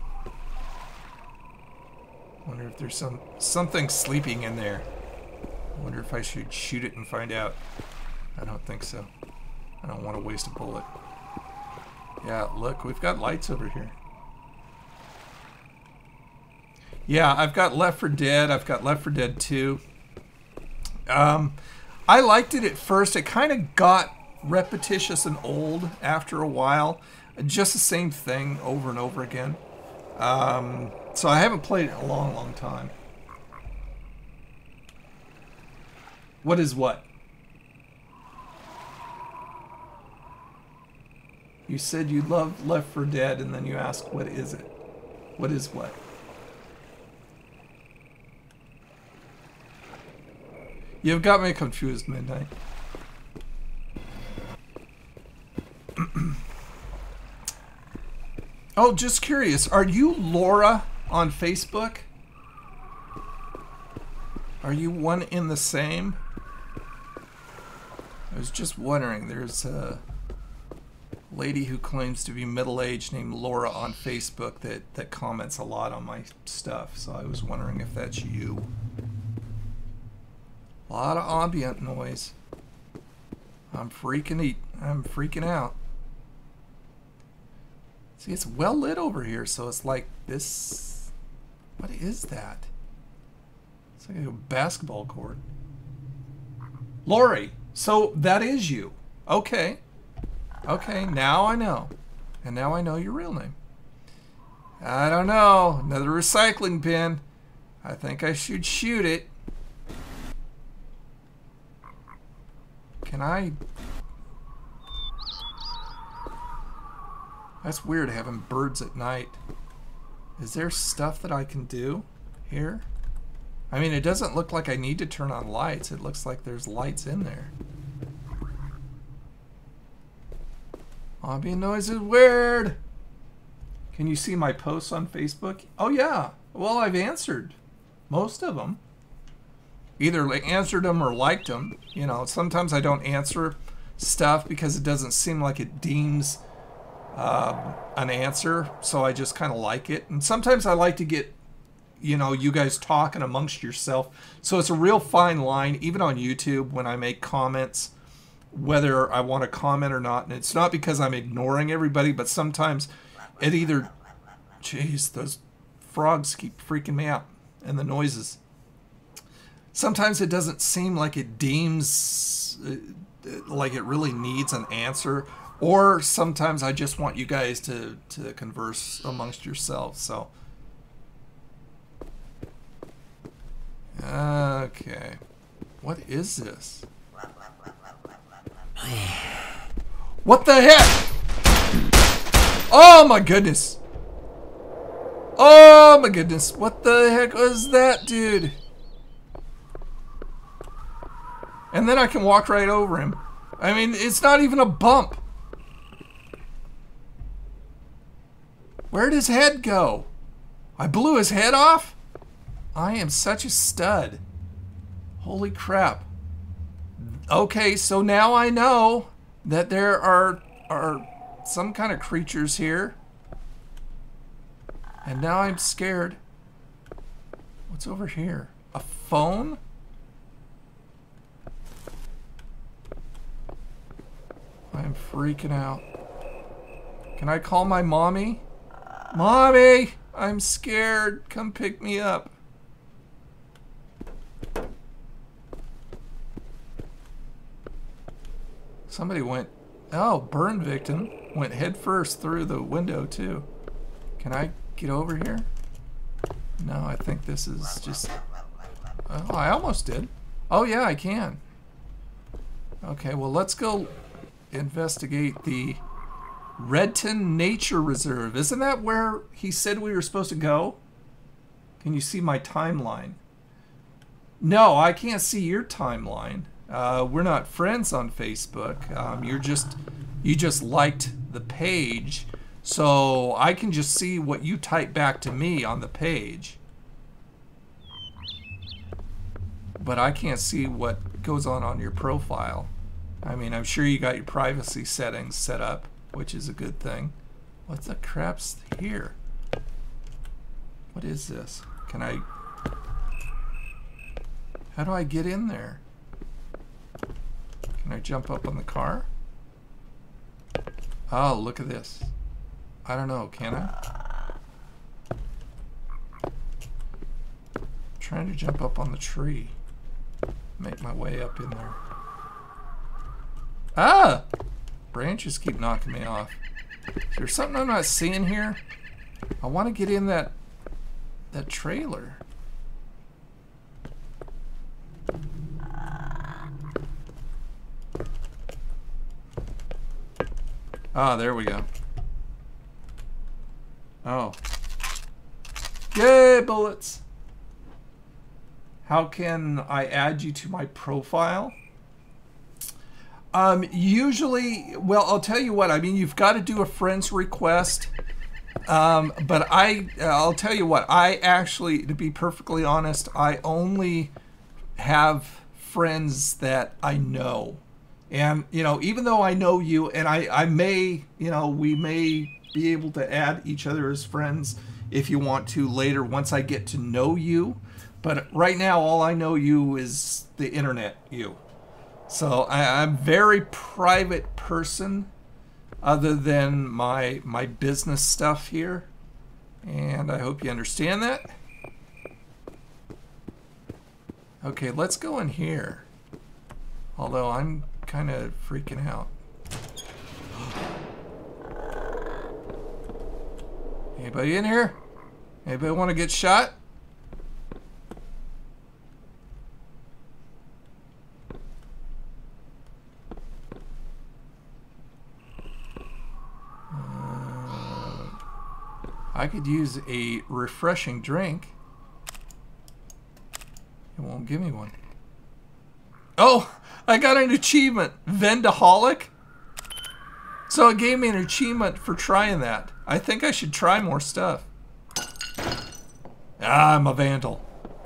[SPEAKER 1] Wonder if there's something sleeping in there. I wonder if I should shoot it and find out. I don't think so. I don't want to waste a bullet. Yeah, look, we've got lights over here. Yeah, I've got Left 4 Dead. I've got Left 4 Dead 2. I liked it at first. It kind of got repetitious and old after a while. Just the same thing over and over again. So I haven't played it in a long, long time. What is what? You said you loved Left 4 Dead, and then you asked, what is it? What is what? You've got me confused, Midnight. Oh, just curious. Are you Laura on Facebook? Are you one in the same? I was just wondering. There's a lady who claims to be middle-aged named Laura on Facebook that comments a lot on my stuff. So I was wondering if that's you. A lot of ambient noise. I'm freaking out. See, it's well lit over here, so it's like this. What is that? It's like a basketball court. Lori, so that is you. Okay. Okay, now I know. And now I know your real name. I don't know. Another recycling bin. I think I should shoot it. Can I... That's weird having birds at night. Is there stuff that I can do here? I mean, it doesn't look like I need to turn on lights. It looks like there's lights in there. Ambient noise is weird. Can you see my posts on Facebook? Oh yeah. Well, I've answered most of them. Either answered them or liked them. You know, sometimes I don't answer stuff because it doesn't seem like it deems an answer, so I just kind of like it. And sometimes I like to get, you know, you guys talking amongst yourself. So it's a real fine line, even on YouTube, when I make comments, whether I want to comment or not. And it's not because I'm ignoring everybody, but sometimes it either... Jeez, those frogs keep freaking me out. And the noises. Sometimes it doesn't seem like it deems like it really needs an answer. Or sometimes I just want you guys to converse amongst yourselves. So... Okay. What is this? What the heck? Oh my goodness. Oh my goodness. What the heck was that, dude? And then I can walk right over him. I mean, it's not even a bump. Where'd his head go? I blew his head off? I am such a stud. Holy crap. Okay, so now I know that there are some kind of creatures here. And now I'm scared. What's over here? A phone? I'm freaking out. Can I call my mommy? Mommy! I'm scared. Come pick me up. Somebody went... Oh, burn victim. Went head first through the window, too. Can I get over here? No, I think this is just... Oh, I almost did. Oh, yeah, I can. Okay, well, let's go investigate the Redton Nature Reserve. Isn't that where he said we were supposed to go? Can you see my timeline? No, I can't see your timeline. We're not friends on Facebook. You just liked the page, so I can just see what you type back to me on the page. But I can't see what goes on your profile. I mean, I'm sure you got your privacy settings set up, which is a good thing. What the crap's here? What is this? Can I... How do I get in there? Can I jump up on the car? Oh, look at this. I don't know, can I? I'm trying to jump up on the tree. Make my way up in there. Ah! Branches keep knocking me off. Is there something I'm not seeing here? I want to get in that trailer. Ah, there we go. Oh. Yay, bullets! How can I add you to my profile? Usually, well, I'll tell you what, I mean, you've got to do a friend's request. But I'll tell you what, I actually, to be perfectly honest, I only have friends that I know. And, you know, even though I know you, and I may, you know, we may be able to add each other as friends if you want to later once I get to know you. But right now, all I know you is the internet you. So I'm a very private person other than my business stuff here. And I hope you understand that. Okay, let's go in here. Although I'm kind of freaking out. Anybody in here? Anybody want to get shot? I could use a refreshing drink. It won't give me one. Oh, I got an achievement. Vendaholic. So it gave me an achievement for trying that. I think I should try more stuff. Ah, I'm a vandal.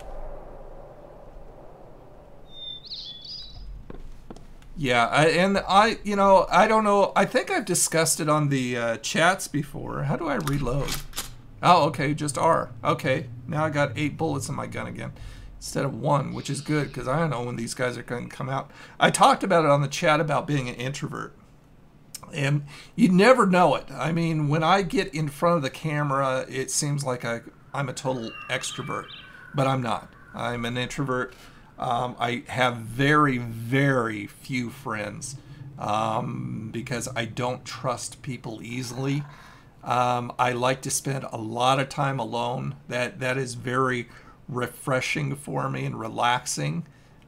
[SPEAKER 1] Yeah, you know, I don't know. I think I've discussed it on the chats before. How do I reload? Oh, okay, just R. Okay, now I got 8 bullets in my gun again instead of 1, which is good because I don't know when these guys are going to come out. I talked about it on the chat about being an introvert. And you never know it. I mean, when I get in front of the camera, it seems like I'm a total extrovert, but I'm not. I'm an introvert. I have very, very few friends because I don't trust people easily. I like to spend a lot of time alone. That is very refreshing for me and relaxing.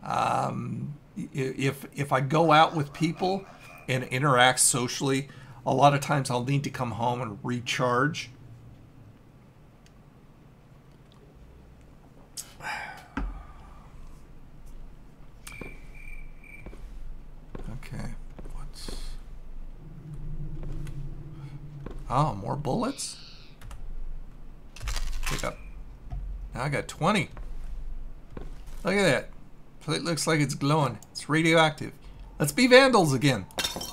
[SPEAKER 1] If I go out with people and interact socially, a lot of times I'll need to come home and recharge. Okay, oh, more bullets? Pick up. Now I got 20. Look at that. It looks like it's glowing. It's radioactive. Let's be vandals again.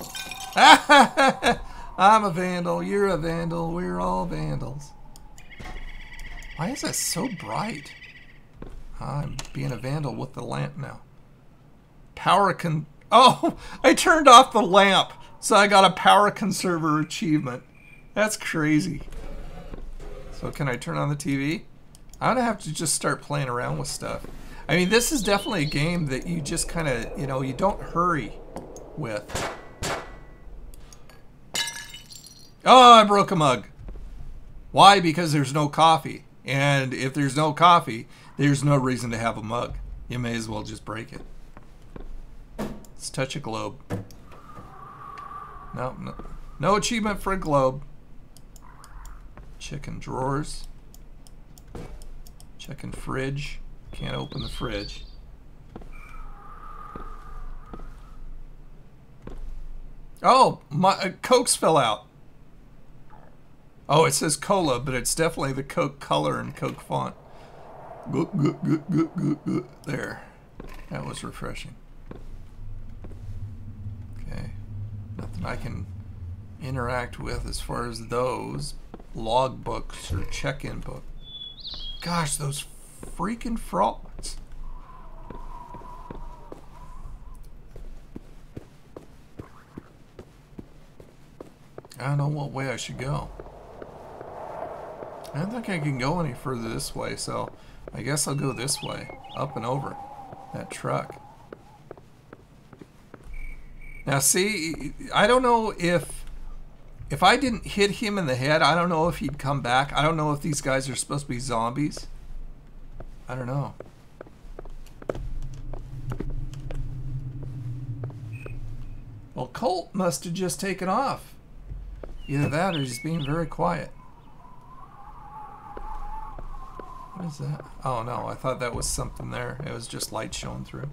[SPEAKER 1] I'm a vandal. You're a vandal. We're all vandals. Why is that so bright? I'm being a vandal with the lamp now. Power Oh, I turned off the lamp, so I got a power conserver achievement. That's crazy. So can I turn on the TV? I'm gonna have to just start playing around with stuff. I mean, this is definitely a game that you just kind of, you know, you don't hurry with. Oh, I broke a mug. Why? Because there's no coffee. And if there's no coffee, there's no reason to have a mug. You may as well just break it. Let's touch a globe. No achievement for a globe. Checking drawers. Checking fridge. Can't open the fridge. Oh, my Cokes fell out. Oh, it says cola, but it's definitely the Coke color and Coke font. There. That was refreshing. Okay. Nothing I can interact with as far as those log books or check-in book. Gosh, those freaking frauds. I don't know what way I should go. I don't think I can go any further this way, so I guess I'll go this way, up and over that truck. Now see, I don't know if I didn't hit him in the head, I don't know if he'd come back. I don't know if these guys are supposed to be zombies. I don't know. Well, Colt must have just taken off. Either that or he's being very quiet. What is that? Oh no, I thought that was something there. It was just light showing through.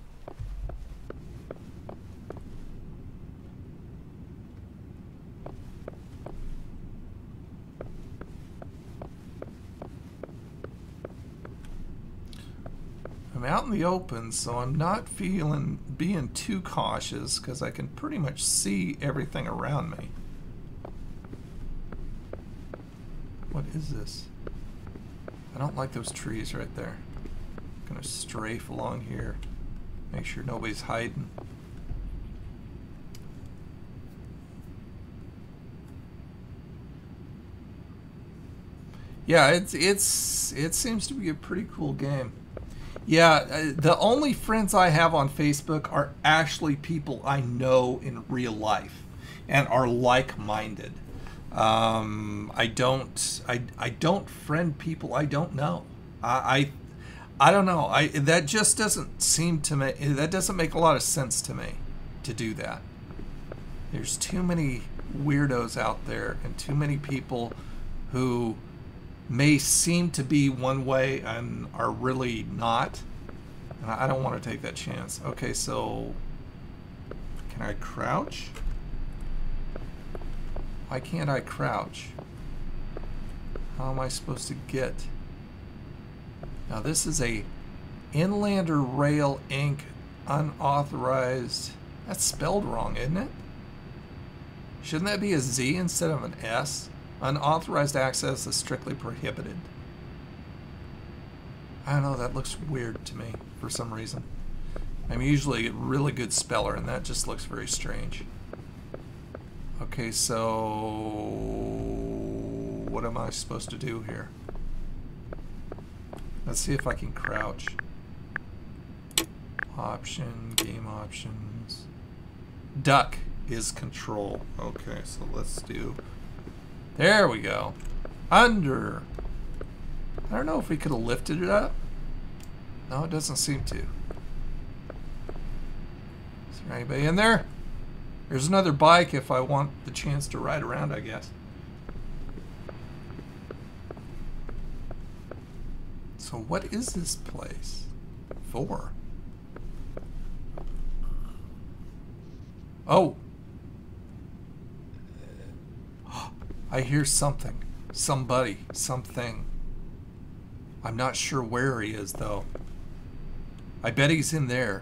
[SPEAKER 1] I'm out in the open, so I'm not being too cautious because I can pretty much see everything around me. What is this? I don't like those trees right there. I'm gonna strafe along here. Make sure nobody's hiding. Yeah, it seems to be a pretty cool game. Yeah, the only friends I have on Facebook are actually people I know in real life and are like-minded. I don't friend people I don't know. I don't know. That just doesn't seem to me. That doesn't make a lot of sense to me to do that. There's too many weirdos out there and too many people who may seem to be one way and are really not. And I don't want to take that chance. Okay, so can I crouch? Why can't I crouch? How am I supposed to get? Now this is a Inlander Rail Inc. unauthorized. That's spelled wrong, isn't it? Shouldn't that be a Z instead of an S? Unauthorized access is strictly prohibited. I don't know, that looks weird to me for some reason. I'm usually a really good speller and that just looks very strange. Okay, so what am I supposed to do here? Let's see if I can crouch. Option, game options. Duck is control. Okay, so let's do... There we go. Under. I don't know if we could have lifted it up. No, it doesn't seem to. Is there anybody in there? There's another bike if I want the chance to ride around, I guess. So what is this place for? Oh! I hear something. Somebody. Something. I'm not sure where he is, though. I bet he's in there.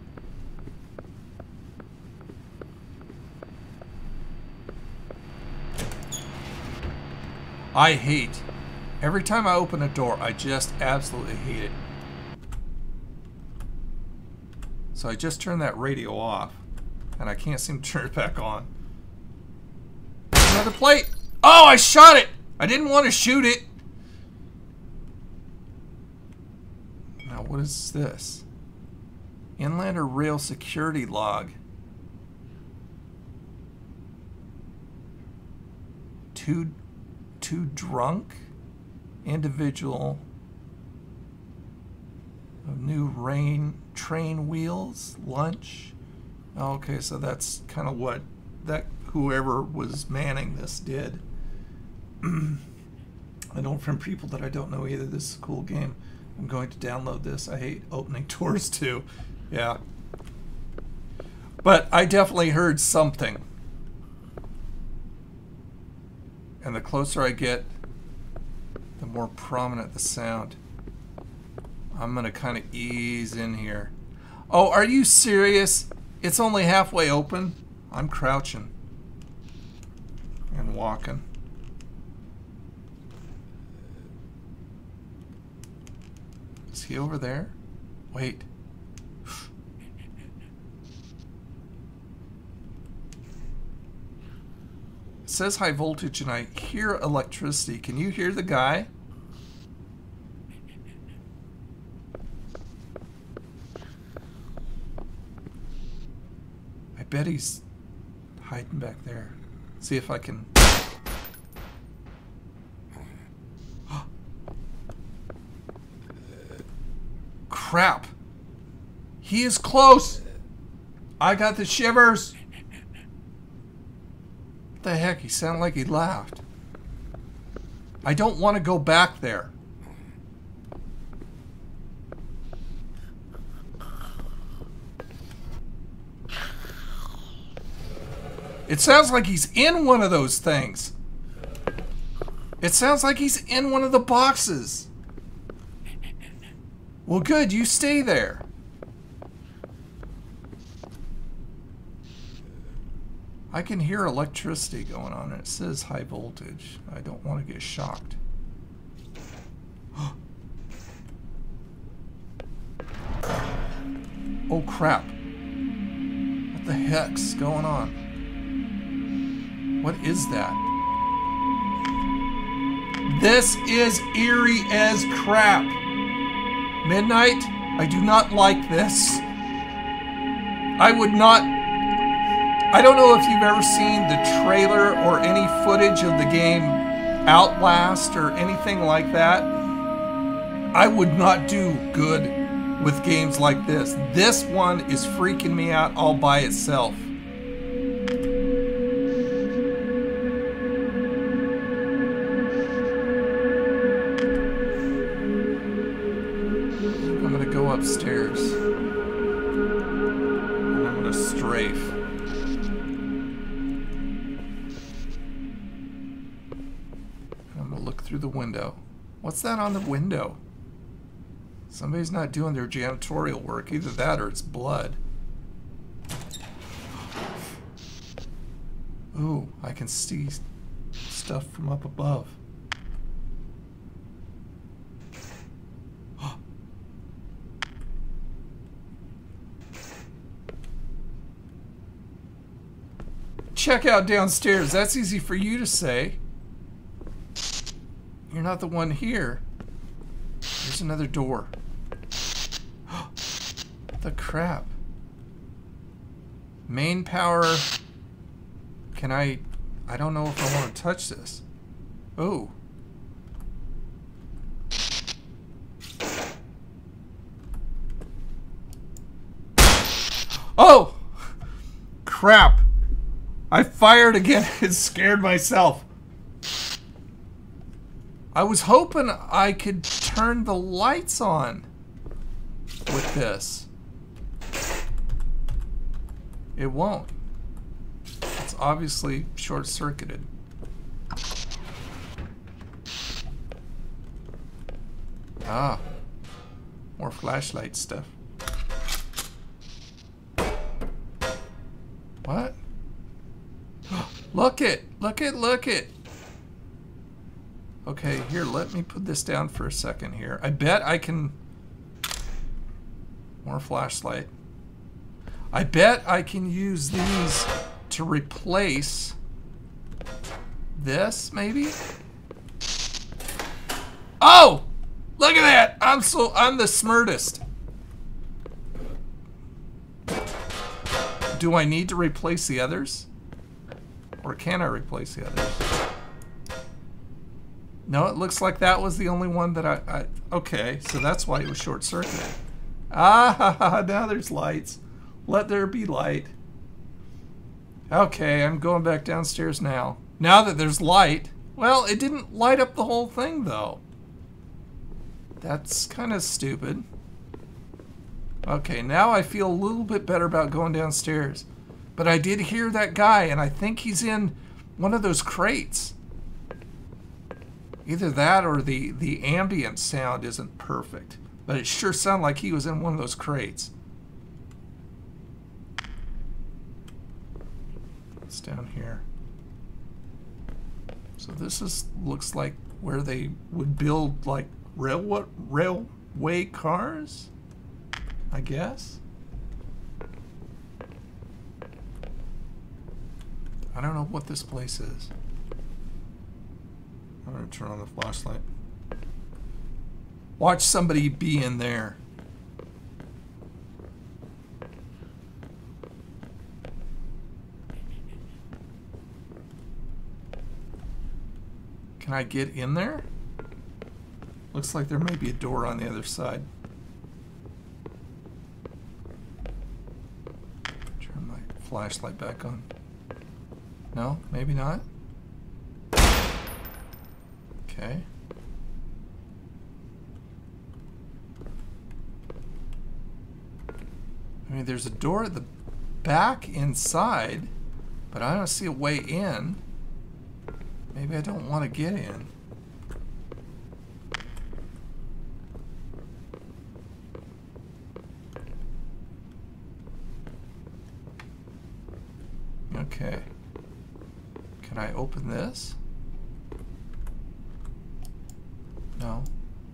[SPEAKER 1] I hate. Every time I open a door, I just absolutely hate it. So I just turned that radio off, and I can't seem to turn it back on. Another plate! Oh, I shot it! I didn't want to shoot it! Now, what is this? Inlander Rail Security Log. Too drunk individual of new train wheels, lunch. Okay, so that's kind of what that whoever was manning this did. I know from people that I don't know either. This is a cool game. I'm going to download this. I hate opening doors too. Yeah. But I definitely heard something. And the closer I get, the more prominent the sound. I'm gonna kind of ease in here. Oh, are you serious? It's only halfway open? I'm crouching. And walking. Is he over there? Wait. It says high voltage and I hear electricity. Can you hear the guy? I bet he's hiding back there. See if I can... Crap! He is close! I got the shivers! What the heck? He sounded like he laughed. I don't want to go back there. It sounds like he's in one of those things. It sounds like he's in one of the boxes. Well, good, you stay there. I can hear electricity going on, and it says high voltage. I don't want to get shocked. Oh, crap. What the heck's going on? What is that? This is eerie as crap. Midnight, I do not like this. I would not... I don't know if you've ever seen the trailer or any footage of the game Outlast or anything like that. I would not do good with games like this. This one is freaking me out all by itself. I'm gonna go upstairs. And I'm gonna strafe. Through the window. What's that on the window? Somebody's not doing their janitorial work. Either that or it's blood. Ooh, I can see stuff from up above. Check out downstairs. That's easy for you to say. You're not the one here. There's another door. What the crap? Main power. Can I don't know if I want to touch this. Oh. Oh! Crap. I fired again and scared myself. I was hoping I could turn the lights on with this. It won't. It's obviously short-circuited. Ah, more flashlight stuff. What? Look it! Look it! Look it! Okay, here, let me put this down for a second here. I bet I can... More flashlight. I bet I can use these to replace this, maybe? Oh! Look at that! I'm the smartest. Do I need to replace the others? Or can I replace the others? No, it looks like that was the only one that I okay, so that's why it was short-circuited. Ah, now there's lights. Let there be light. Okay, I'm going back downstairs now. Now that there's light. Well, it didn't light up the whole thing, though. That's kind of stupid. Okay, now I feel a little bit better about going downstairs. But I did hear that guy, and I think he's in one of those crates. Either that or the ambient sound isn't perfect. But it sure sounded like he was in one of those crates. It's down here. So this looks like where they would build like railway cars, I guess. I don't know what this place is. I'm gonna turn on the flashlight. Watch somebody be in there. Can I get in there? Looks like there may be a door on the other side. Turn my flashlight back on. No, maybe not. Okay. I mean, there's a door at the back inside, but I don't see a way in. Maybe I don't want to get in. Okay. Can I open this? No.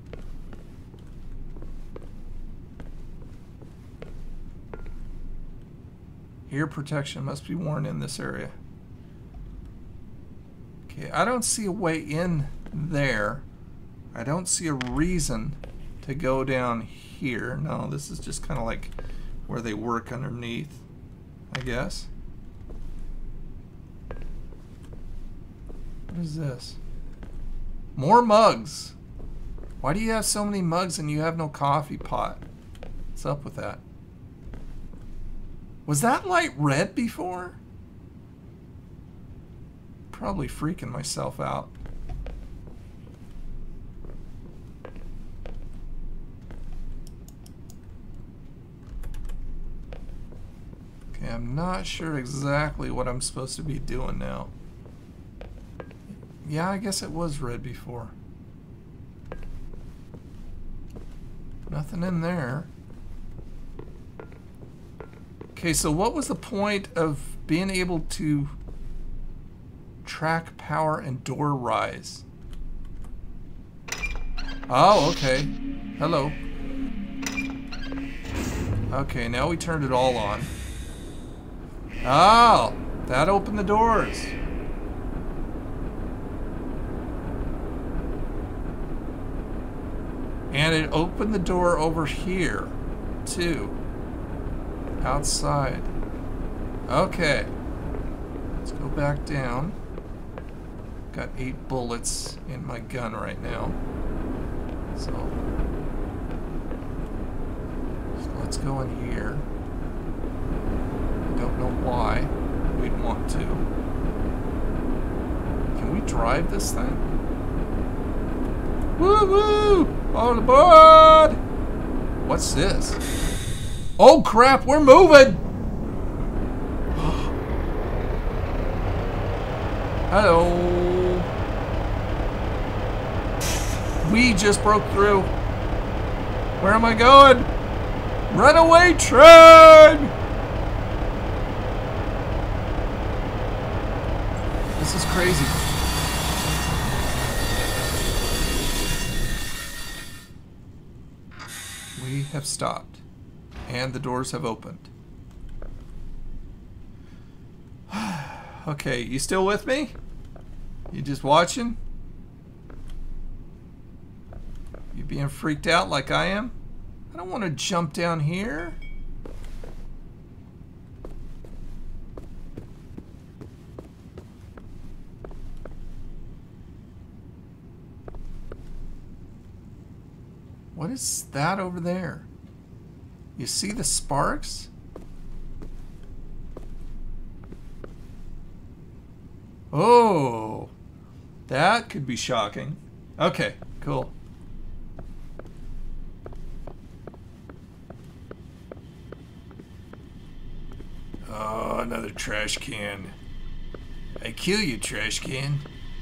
[SPEAKER 1] Ear protection must be worn in this area. Okay, I don't see a way in there. I don't see a reason to go down here. No, this is just kind of like where they work underneath, I guess. What is this? More mugs. Why do you have so many mugs and you have no coffee pot? What's up with that? Was that light red before? Probably freaking myself out. Okay, I'm not sure exactly what I'm supposed to be doing now. Yeah, I guess it was red before. Nothing in there. Okay, so what was the point of being able to track power and door rise? Oh, okay. Hello. Okay, now we turned it all on. Oh, that opened the doors. And it opened the door over here, too. Outside. Okay. Let's go back down. Got 8 bullets in my gun right now. So let's go in here. Don't know why we'd want to. Can we drive this thing? Woo-woo! On board! What's this? Oh crap, we're moving! Hello. We just broke through. Where am I going? Runaway train! This is crazy. We have stopped, and the doors have opened. Okay, you still with me? You just watching? You being freaked out like I am? I don't want to jump down here. What is that over there? You see the sparks? Oh, that could be shocking. Okay, cool. Oh, another trash can. I kill you, trash can.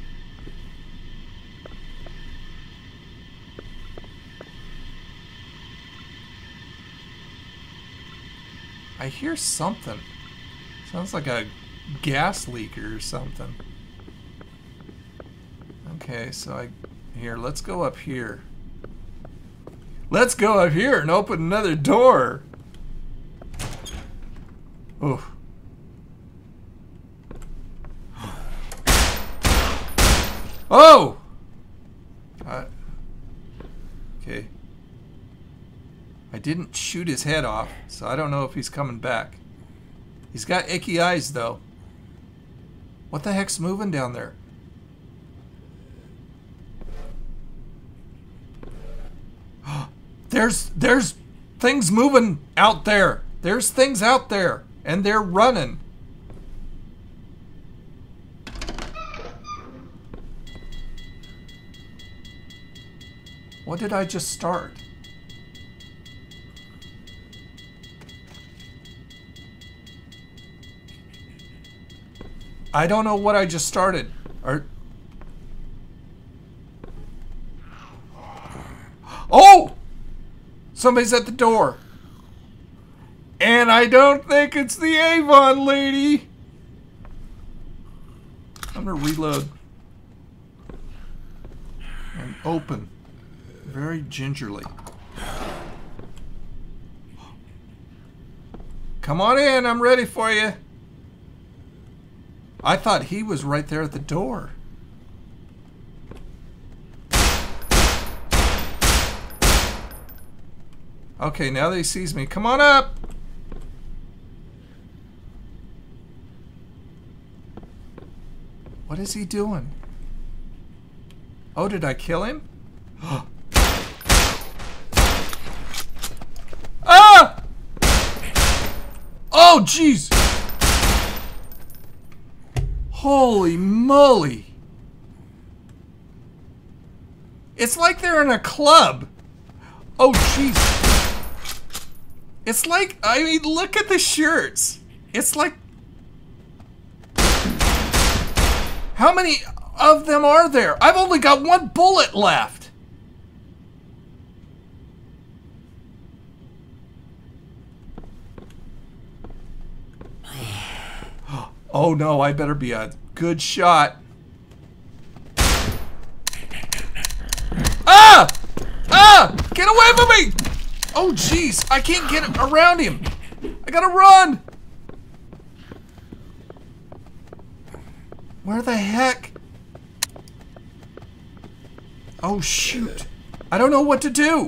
[SPEAKER 1] I hear something. Sounds like a gas leak or something. Okay, so here, let's go up here. Let's go up here and open another door. Oh. Oh! Okay. I didn't shoot his head off, so I don't know if he's coming back. He's got icky eyes, though. What the heck's moving down there? There's things moving out there. There's things out there, and they're running. What did I just start? I don't know what I just started. Oh! Somebody's at the door. And I don't think it's the Avon lady. I'm gonna reload. And open. Very gingerly. Come on in, I'm ready for you. I thought he was right there at the door. Okay, now that he sees me, come on up! What is he doing? Oh, did I kill him? Ah! Oh, jeez! Holy moly! It's like they're in a club. Oh, jeez. It's like, I mean, look at the shirts. It's like... How many of them are there? I've only got one bullet left. Oh no, I better be a good shot. Ah! Ah! Get away from me! Oh jeez, I can't get around him. I gotta run! Where the heck? Oh shoot. I don't know what to do.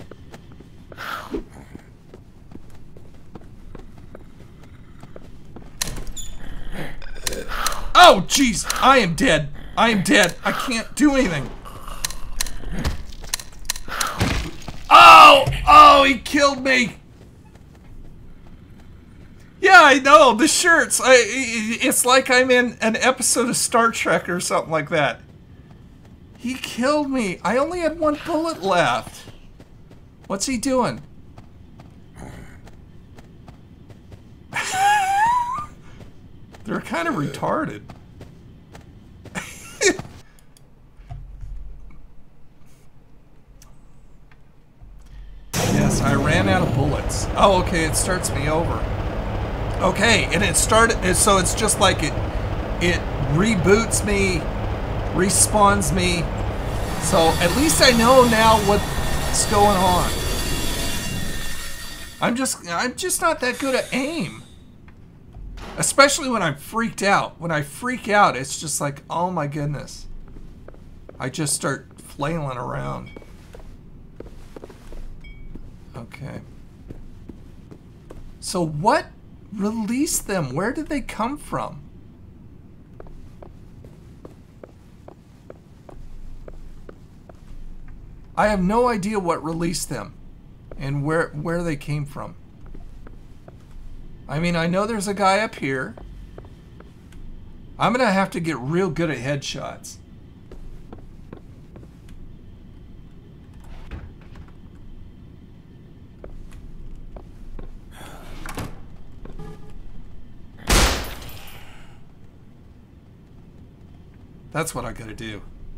[SPEAKER 1] Oh jeez, I am dead. I am dead. I can't do anything. Oh! Oh, he killed me. Yeah, I know, the shirts. It's like I'm in an episode of Star Trek or something like that. He killed me. I only had one bullet left. What's he doing? They're kind of retarded. Yes, I ran out of bullets. Oh, okay, it starts me over. Okay, and it started, so it's just like it reboots me, respawns me. So at least I know now what's going on. I'm just not that good at aim. Especially when I'm freaked out. When I freak out, it's just like, oh my goodness. I just start flailing around. Okay. So what released them? Where did they come from? I have no idea what released them and where they came from. I mean, I know there's a guy up here. I'm gonna have to get real good at headshots. That's what I gotta do.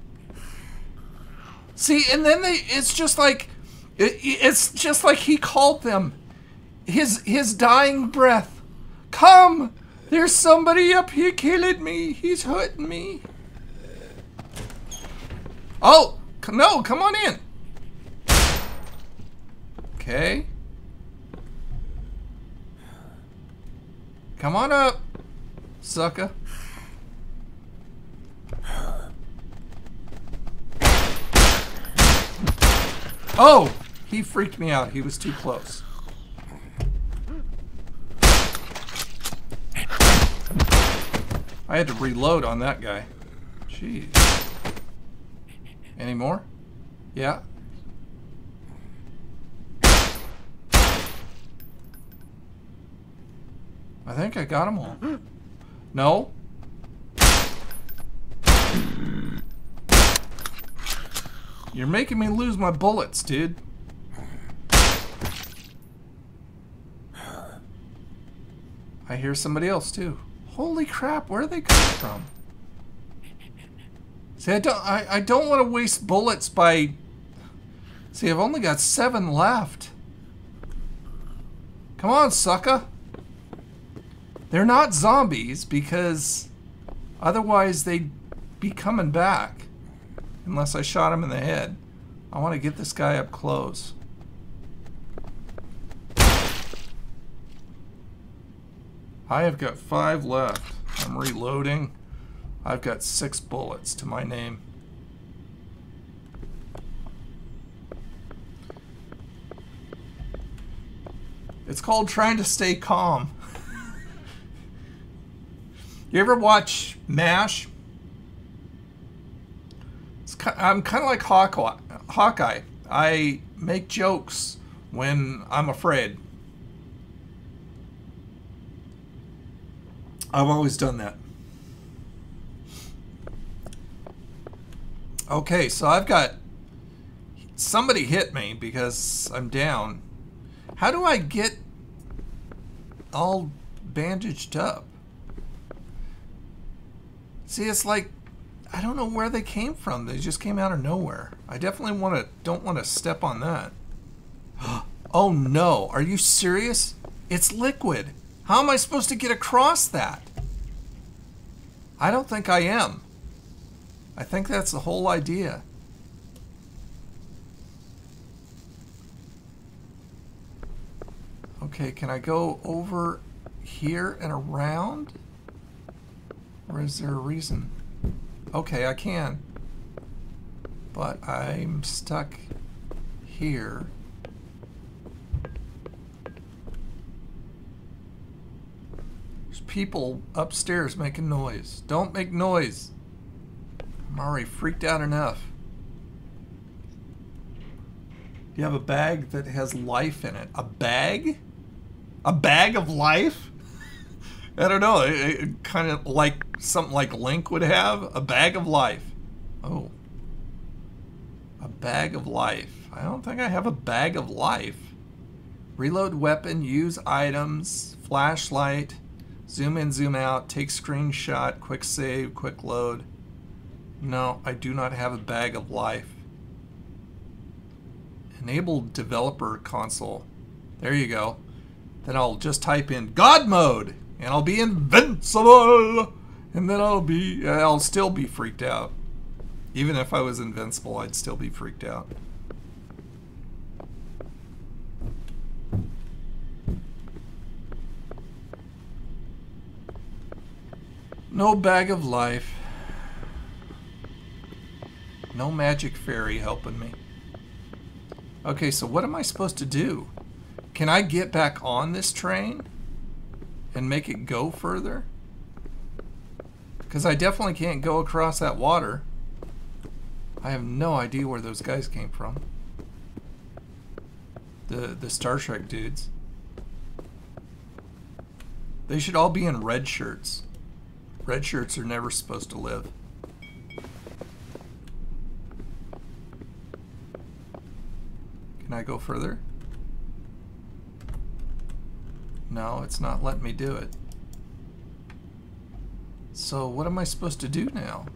[SPEAKER 1] See, and then it's just like, it's just like he called them. His dying breath. Come! There's somebody up here killing me. He's hurting me. Oh! No, come on in. Okay. Come on up, sucker. Oh! He freaked me out. He was too close. I had to reload on that guy. Jeez. Any more? Yeah. I think I got them all. No? You're making me lose my bullets, dude. I hear somebody else too. Holy crap, where are they coming from? See, I don't want to waste bullets by... See, I've only got 7 left. Come on, sucker. They're not zombies because otherwise they'd be coming back. Unless I shot him in the head. I want to get this guy up close. I have got 5 left. I'm reloading. I've got 6 bullets to my name. It's called trying to stay calm. You ever watch MASH? I'm kind of like Hawkeye. I make jokes when I'm afraid. I've always done that. Okay, so I've got... Somebody hit me because I'm down. How do I get all bandaged up? See, it's like... I don't know where they came from. They just came out of nowhere. I definitely don't want to step on that. Oh no, are you serious? It's liquid. How am I supposed to get across that? I don't think I am. I think that's the whole idea. Okay, can I go over here and around? Or is there a reason? Okay, I can. But I'm stuck here. There's people upstairs making noise. Don't make noise. I'm already freaked out enough. You have a bag that has life in it. A bag? A bag of life? I don't know. It kind of like something like Link would have. A bag of life. Oh. A bag of life. I don't think I have a bag of life. Reload weapon, use items, flashlight, zoom in, zoom out, take screenshot, quick save, quick load. No, I do not have a bag of life. Enable developer console. There you go. Then I'll just type in God mode and I'll be invincible. And then I'll still be freaked out. Even if I was invincible, I'd still be freaked out. No bag of life. No magic fairy helping me. Okay, so what am I supposed to do? Can I get back on this train and make it go further? Because I definitely can't go across that water. I have no idea where those guys came from. The Star Trek dudes. They should all be in red shirts. Red shirts are never supposed to live. Can I go further? No, it's not letting me do it. So what am I supposed to do now?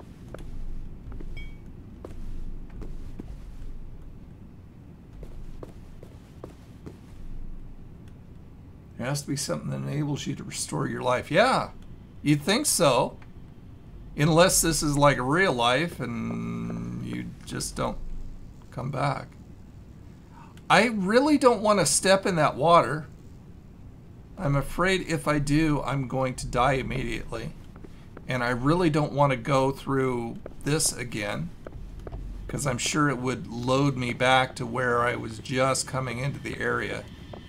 [SPEAKER 1] There has to be something that enables you to restore your life. Yeah, you'd think so. Unless this is like real life and you just don't come back. I really don't want to step in that water. I'm afraid if I do, I'm going to die immediately. And I really don't want to go through this again, because I'm sure it would load me back to where I was just coming into the area.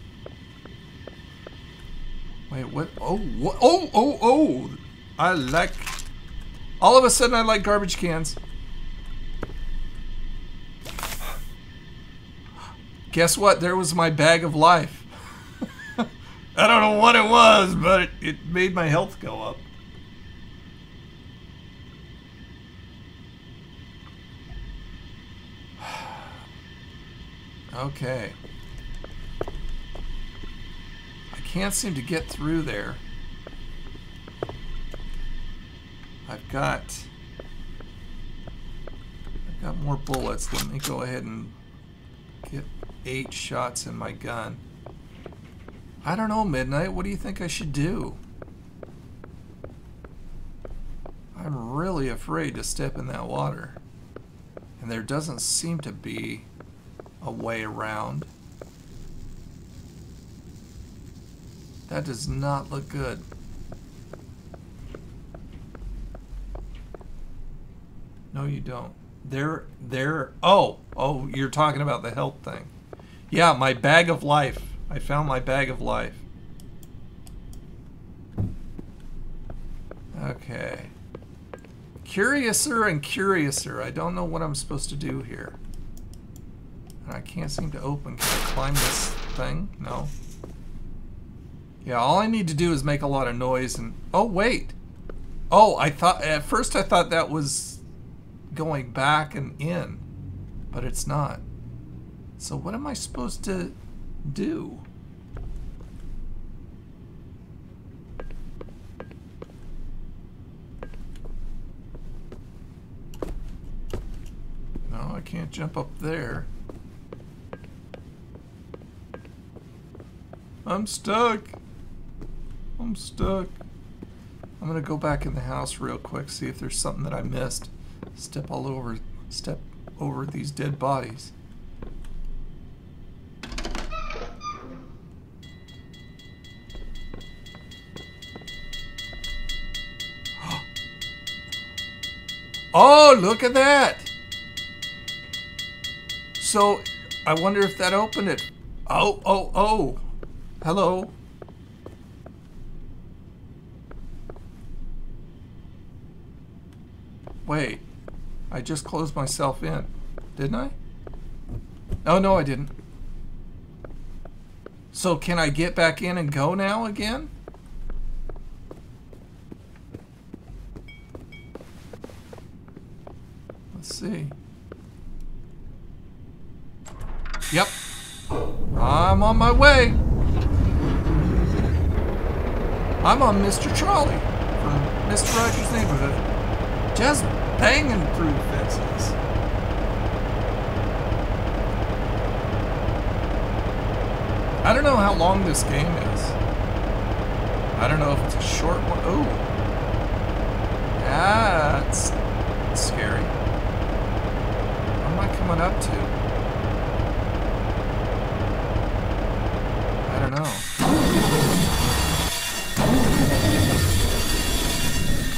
[SPEAKER 1] Wait, what? Oh, what? Oh! I like... All of a sudden, I like garbage cans. Guess what? There was my bag of life. I don't know what it was, but it made my health go up. Okay. I can't seem to get through there. I've got more bullets. Let me go ahead and get 8 shots in my gun. I don't know, Midnight. What do you think I should do? I'm really afraid to step in that water. And there doesn't seem to be a way around. That does not look good. No, you don't. Oh, you're talking about the health thing. Yeah, my bag of life. I found my bag of life. Okay. Curiouser and curiouser. I don't know what I'm supposed to do here. And I can't seem to open. Can I climb this thing? No. Yeah, all I need to do is make a lot of noise and... Oh, wait. Oh, at first I thought that was going back and in. But it's not. So what am I supposed to do? No, I can't jump up there. I'm stuck. I'm stuck. I'm gonna go back in the house real quick, see if there's something that I missed. Step over these dead bodies. Oh, look at that! So, I wonder if that opened it. Oh. Hello. Wait. I just closed myself in. Didn't I? Oh, no, I didn't. So, can I get back in and go now again? Let's see. Yep. I'm on my way. I'm on Mr. Trolley from Mr. Rogers' Neighborhood. Just banging through fences. I don't know how long this game is. I don't know if it's a short one. Oh. That's scary. What am I coming up to? I don't know.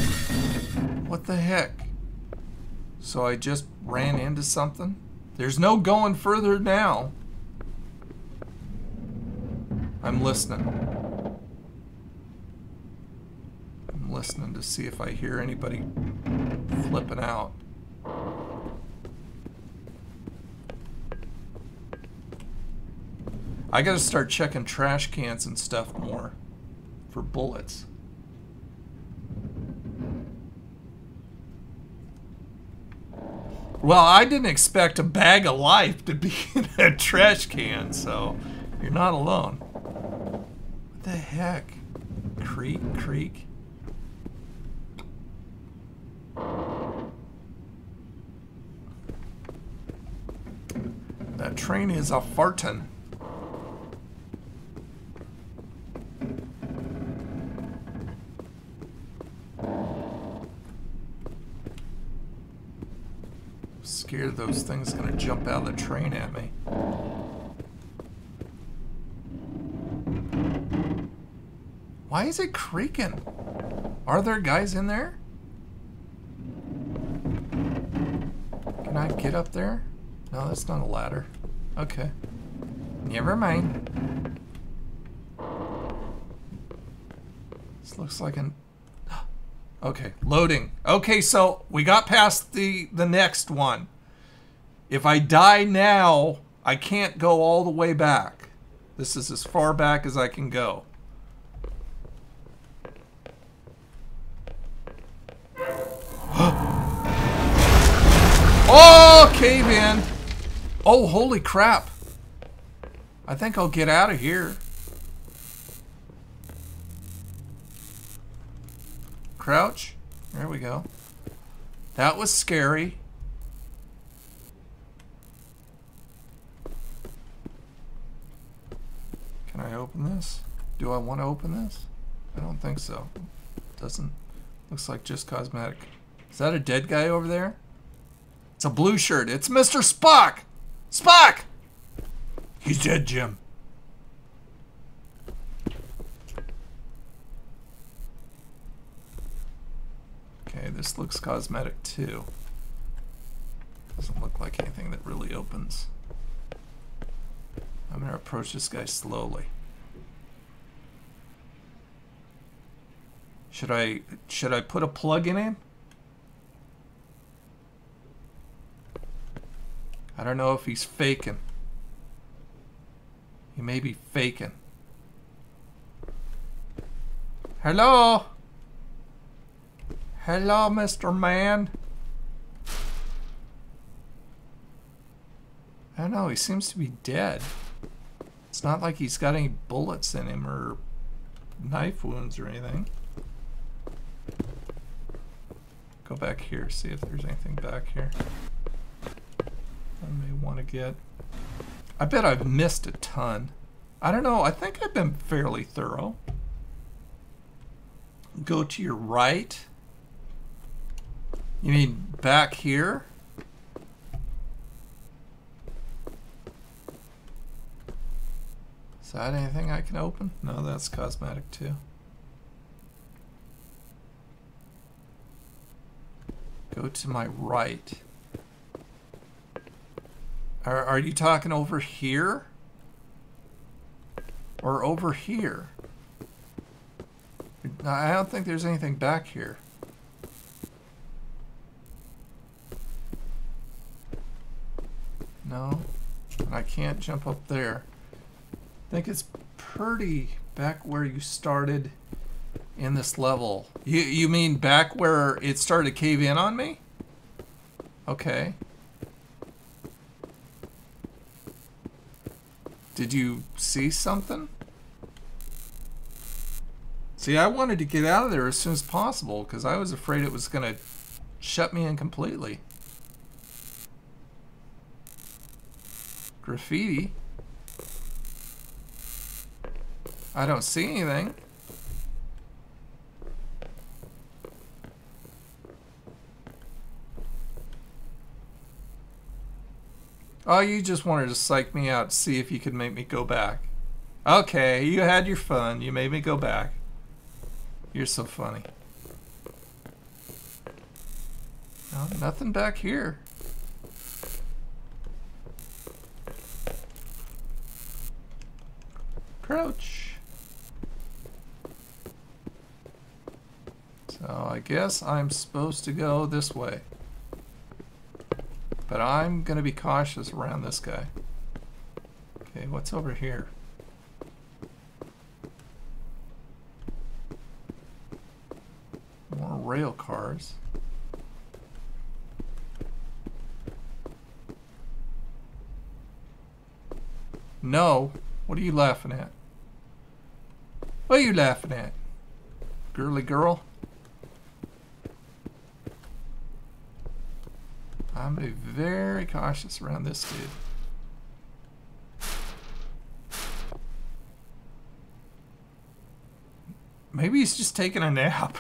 [SPEAKER 1] the heck? So I just ran into something? There's no going further now. I'm listening. I'm listening to see if I hear anybody flipping out. I gotta start checking trash cans and stuff more for bullets. Well, I didn't expect a bag of life to be in a trash can, so you're not alone. What the heck? Creak, creak. That train is a fartin'. Scared those things gonna jump out of the train at me. Why is it creaking? Are there guys in there? Can I get up there? No, that's not a ladder. Okay. Never mind. This looks like an... Okay, loading. Okay, so we got past the next one. If I die now, I can't go all the way back. This is as far back as I can go. Oh, cave in. Oh, holy crap. I think I'll get out of here. Crouch. There we go. That was scary. Can I open this? Do I want to open this? I don't think so. Doesn't. Looks like just cosmetic. Is that a dead guy over there? It's a blue shirt. It's Mr. Spock! Spock! He's dead, Jim. Okay, this looks cosmetic too. Doesn't look like anything that really opens. I'm gonna approach this guy slowly. Should I put a plug in him? I don't know if he's faking. He may be faking. Hello? Hello, Mr. Man. I don't know, he seems to be dead. It's not like he's got any bullets in him or knife wounds or anything. Go back here, see if there's anything back here I may want to get. I bet I've missed a ton. I don't know, I think I've been fairly thorough. Go to your right. You mean back here? Is that anything I can open? No, that's cosmetic too. Go to my right. Are you talking over here? Or over here? I don't think there's anything back here. No, I can't jump up there. I think it's pretty back where you started in this level. You mean back where it started to cave in on me? Okay. Did you see something? See, I wanted to get out of there as soon as possible because I was afraid it was going to shut me in completely. Graffiti. I don't see anything. Oh, you just wanted to psych me out to see if you could make me go back. Okay, you had your fun. You made me go back. You're so funny. Oh, nothing back here. Crouch. So I guess I'm supposed to go this way. But I'm going to be cautious around this guy. Okay, what's over here? More rail cars. No. What are you laughing at? What are you laughing at? Girly girl? I'm going to be very cautious around this dude. Maybe he's just taking a nap.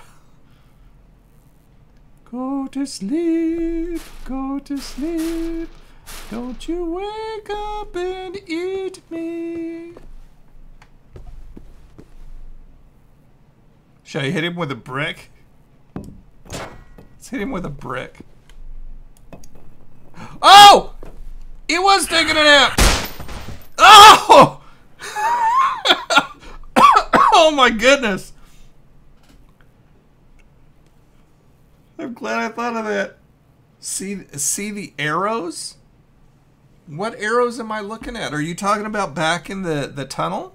[SPEAKER 1] Go to sleep, go to sleep. Don't you wake up and eat me. Should I hit him with a brick? Let's hit him with a brick. Oh! He was taking a nap! Oh! Oh my goodness! I'm glad I thought of that. See the arrows? What arrows am I looking at? Are you talking about back in the tunnel?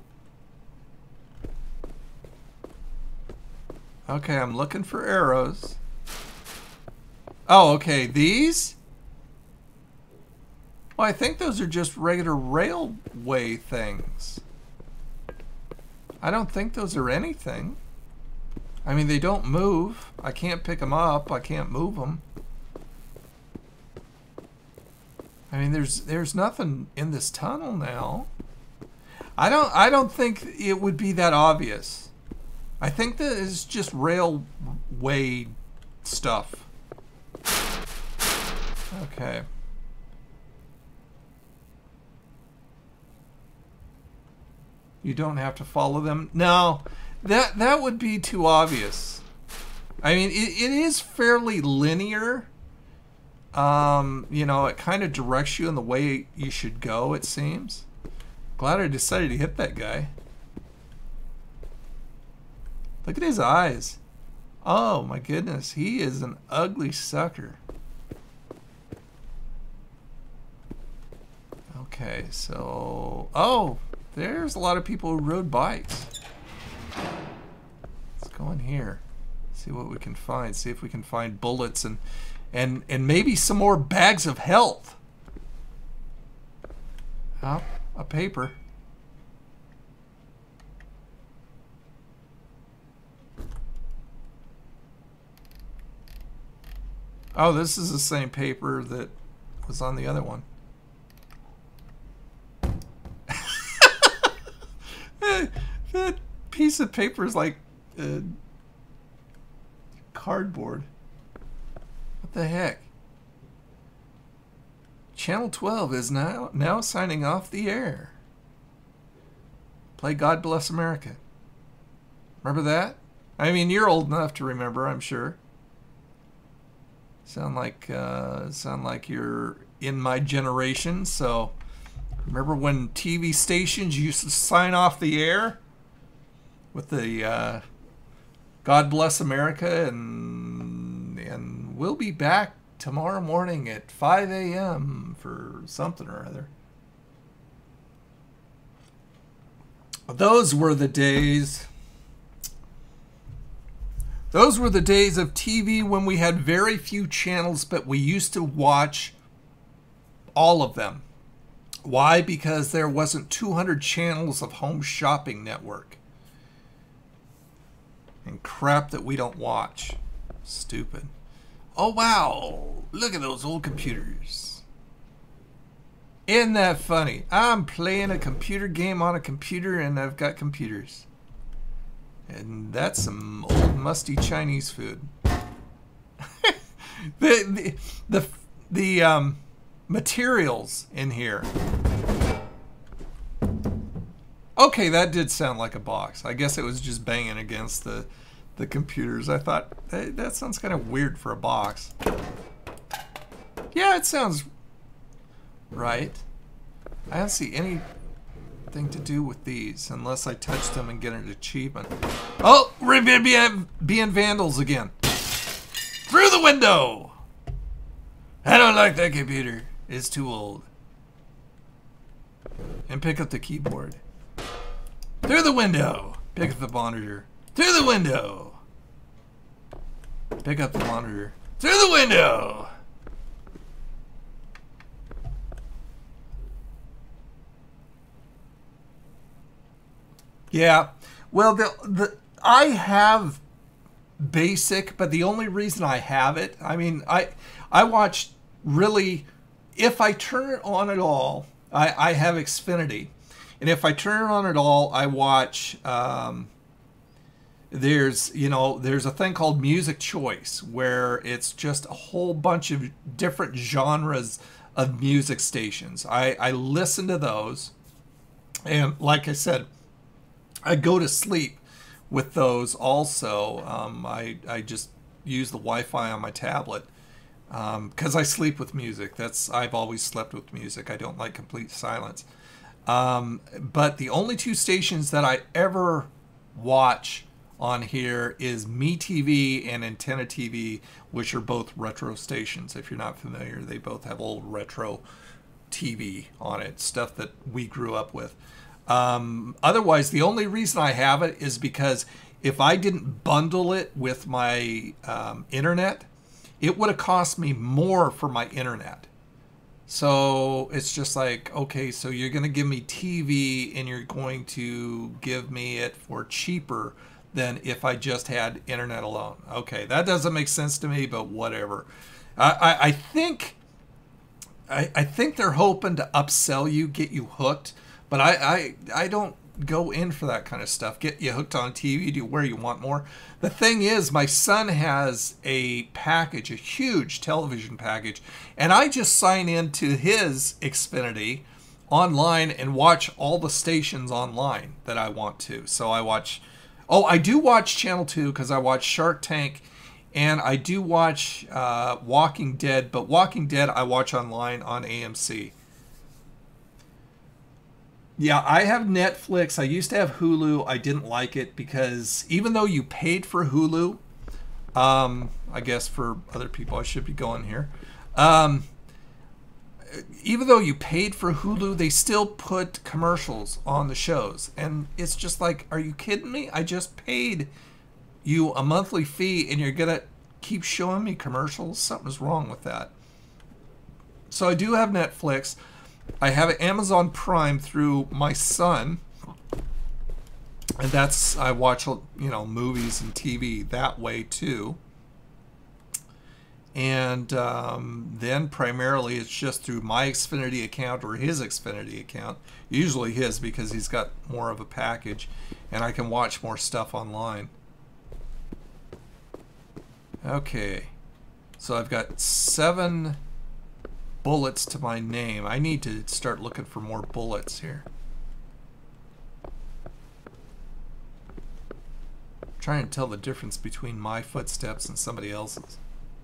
[SPEAKER 1] Okay, I'm looking for arrows. Oh, okay, these? Well, I think those are just regular railway things. I don't think those are anything. I mean, they don't move. I can't pick them up. I can't move them. I mean, there's nothing in this tunnel now. I don't think it would be that obvious. I think that is just railway stuff. Okay. You don't have to follow them. No, that would be too obvious. I mean, it is fairly linear. You know, it kind of directs you in the way you should go, it seems. Glad I decided to hit that guy. Look at his eyes. Oh my goodness, he is an ugly sucker. Okay, so... Oh, there's a lot of people who rode bikes. Let's go in here. See what we can find. See if we can find bullets and maybe some more bags of health. Oh, a paper. Oh, this is the same paper that was on the other one. That piece of paper is like cardboard. What the heck? Channel 12 is now signing off the air. Play God Bless America. Remember that? I mean, you're old enough to remember, I'm sure. Sound like you're in my generation. So, remember when TV stations used to sign off the air with the God Bless America, and we'll be back tomorrow morning at 5 a.m. for something or other. Those were the days. Those were the days of TV when we had very few channels, but we used to watch all of them. Why? Because there wasn't 200 channels of Home Shopping Network. And crap that we don't watch. Stupid. Oh, wow. Look at those old computers. Isn't that funny? I'm playing a computer game on a computer and I've got computers. And that's some old musty Chinese food. the materials in here. Okay, that did sound like a box. I guess it was just banging against the computers. I thought, hey, that sounds kind of weird for a box. Yeah, it sounds right. I don't see anything to do with these unless I touch them and get an achievement. Oh, we're being vandals again. Through the window! I don't like that computer. It's too old. And pick up the keyboard. Through the window! Pick up the monitor. Through the window! Pick up the monitor. Through the window! Yeah, well, I have basic, but the only reason I have it, I mean, I watch really, if I turn it on at all, I have Xfinity, and if I turn it on at all, I watch, there's a thing called Music Choice, where it's just a whole bunch of different genres of music stations. I listen to those, and like I said, I go to sleep with those also. I just use the Wi-Fi on my tablet because I sleep with music. I've always slept with music. I don't like complete silence. But the only two stations that I ever watch on here is MeTV and Antenna TV, which are both retro stations. If you're not familiar, they both have old retro TV on it, stuff that we grew up with. Otherwise, the only reason I have it is because if I didn't bundle it with my internet, it would have cost me more for my internet. So it's just like, okay, so you're going to give me TV and you're going to give me it for cheaper than if I just had internet alone. Okay, that doesn't make sense to me, but whatever. I think they're hoping to upsell you, get you hooked. But I don't go in for that kind of stuff. Get you hooked on TV, do where you want more. The thing is, my son has a package, a huge television package, and I just sign into his Xfinity online and watch all the stations online that I want to. So I watch, I do watch Channel 2 because I watch Shark Tank, and I do watch Walking Dead, but Walking Dead I watch online on AMC. Yeah, I have Netflix. I used to have Hulu. I didn't like it because even though you paid for Hulu, I guess for other people I should be going here. Even though you paid for Hulu, they still put commercials on the shows. And it's just like, are you kidding me? I just paid you a monthly fee and you're going to keep showing me commercials? Something's wrong with that. So I do have Netflix. I have Amazon Prime through my son, and I watch movies and TV that way too. And then primarily it's just through my Xfinity account or his Xfinity account, usually his because he's got more of a package, and I can watch more stuff online. Okay, so I've got 7 bullets to my name. I need to start looking for more bullets here. I'm trying to tell the difference between my footsteps and somebody else's.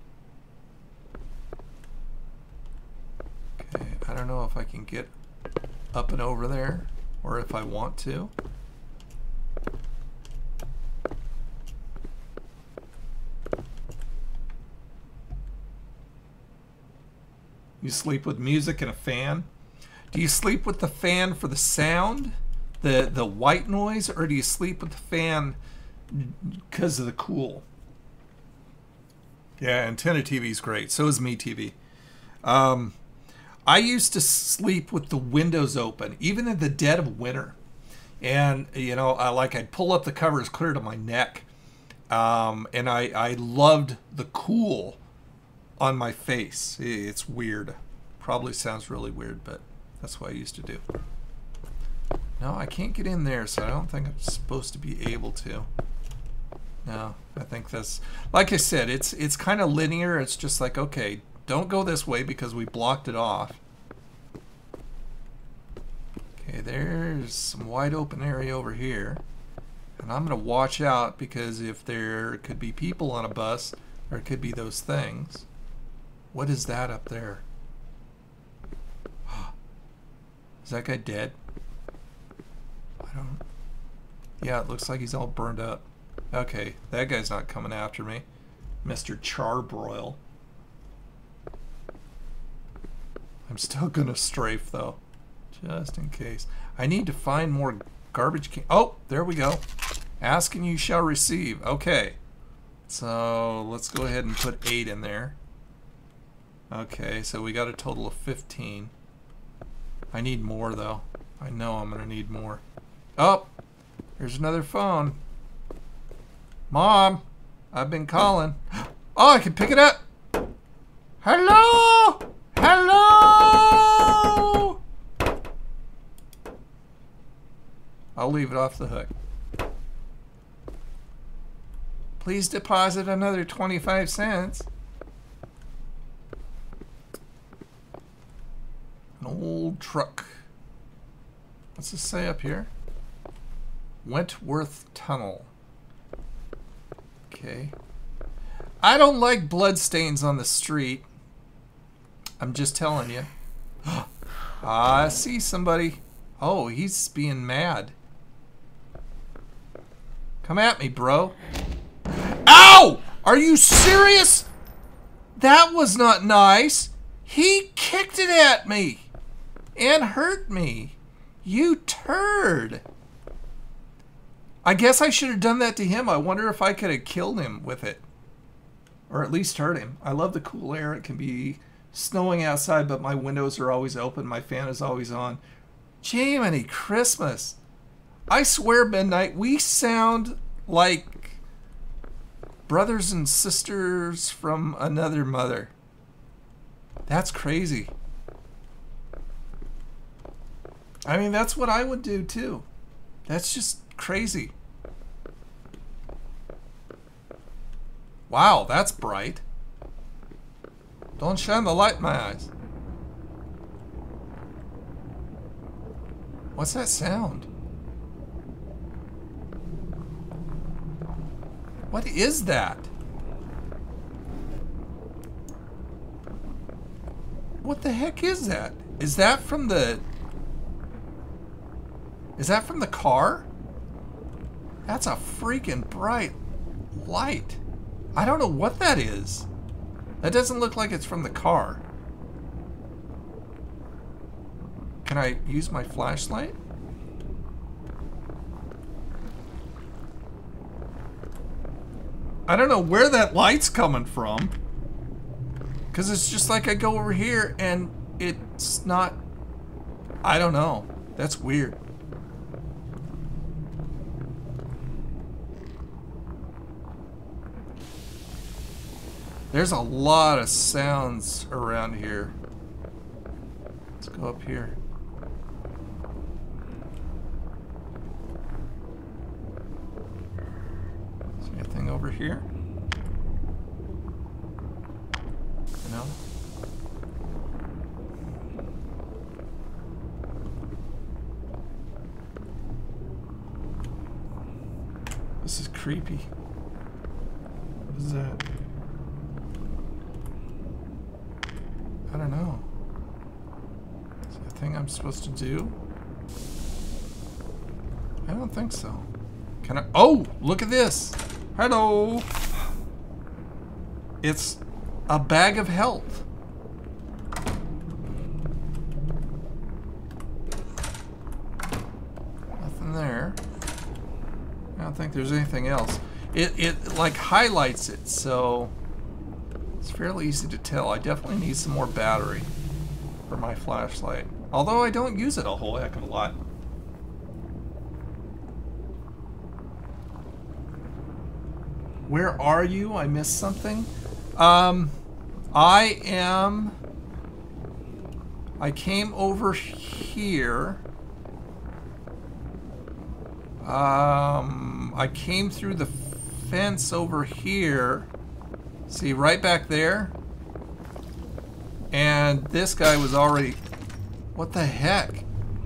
[SPEAKER 1] Okay, I don't know if I can get up and over there or if I want to. You sleep with music and a fan? Do you sleep with the fan for the sound, the white noise, or do you sleep with the fan because of the cool? Yeah, Antenna TV is great. So is MeTV. I used to sleep with the windows open, even in the dead of winter. And, I'd pull up the covers clear to my neck. And I loved the cool on my face. It's weird. Probably sounds really weird, but that's what I used to do. No, I can't get in there, so I don't think I'm supposed to be able to. No, I think that's, like I said, it's kind of linear. It's just like, okay, don't go this way because we blocked it off. Okay, there's some wide open area over here. And I'm going to watch out because if there could be people on a bus, or it could be those things. What is that up there? Is that guy dead? I don't... Yeah, it looks like he's all burned up. Okay, that guy's not coming after me. Mr. Charbroil. I'm still gonna strafe though. Just in case. I need to find more garbage can... Oh, there we go. Ask and you shall receive. Okay. So, let's go ahead and put 8 in there. Okay, so we got a total of 15. I need more though. I know I'm gonna need more. Oh! There's another phone. Mom! I've been calling. Oh, I can pick it up! Hello! Hello! I'll leave it off the hook. Please deposit another 25 cents. An old truck. What's this say up here? Wentworth Tunnel. Okay. I don't like bloodstains on the street. I'm just telling you. I see somebody. Oh, he's being mad. Come at me, bro. Ow! Are you serious? That was not nice. He kicked it at me and hurt me. You turd. I guess I should have done that to him. I wonder if I could have killed him with it. Or at least hurt him. I love the cool air. It can be snowing outside, but my windows are always open. My fan is always on. Jiminy Christmas. I swear, Midnight, we sound like brothers and sisters from another mother. That's crazy. I mean, that's what I would do too. That's just crazy. Wow, that's bright. Don't shine the light in my eyes. What's that sound? What is that? What the heck is that? Is that from the... Is that from the car? That's a freaking bright light. I don't know what that is. That doesn't look like it's from the car. Can I use my flashlight? I don't know where that light's coming from. Because it's just like I go over here and it's not... I don't know. That's weird. There's a lot of sounds around here. Let's go up here. Is there anything over here? No? This is creepy. What is that? I don't know. Is that a thing I'm supposed to do? I don't think so. Can I? Oh, look at this. Hello. It's a bag of health. Nothing there. I don't think there's anything else. It like highlights it, so it's fairly easy to tell. I definitely need some more battery for my flashlight. Although I don't use it a whole heck of a lot. Where are you? I missed something. I came over here. I came through the fence over here. See, right back there. And this guy was already... What the heck?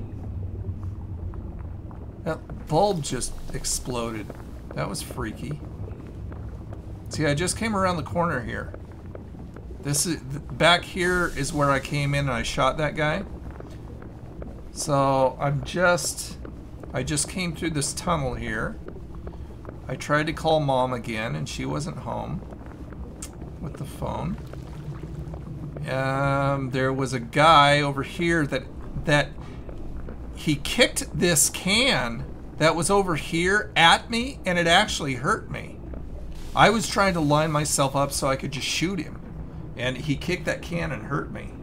[SPEAKER 1] That bulb just exploded. That was freaky. See, I just came around the corner here. This is back here is where I came in and I shot that guy. So I just came through this tunnel here. I tried to call Mom again and she wasn't home with the phone. There was a guy over here that he kicked this can that was over here at me, and it actually hurt me. I was trying to line myself up so I could just shoot him, and he kicked that can and hurt me.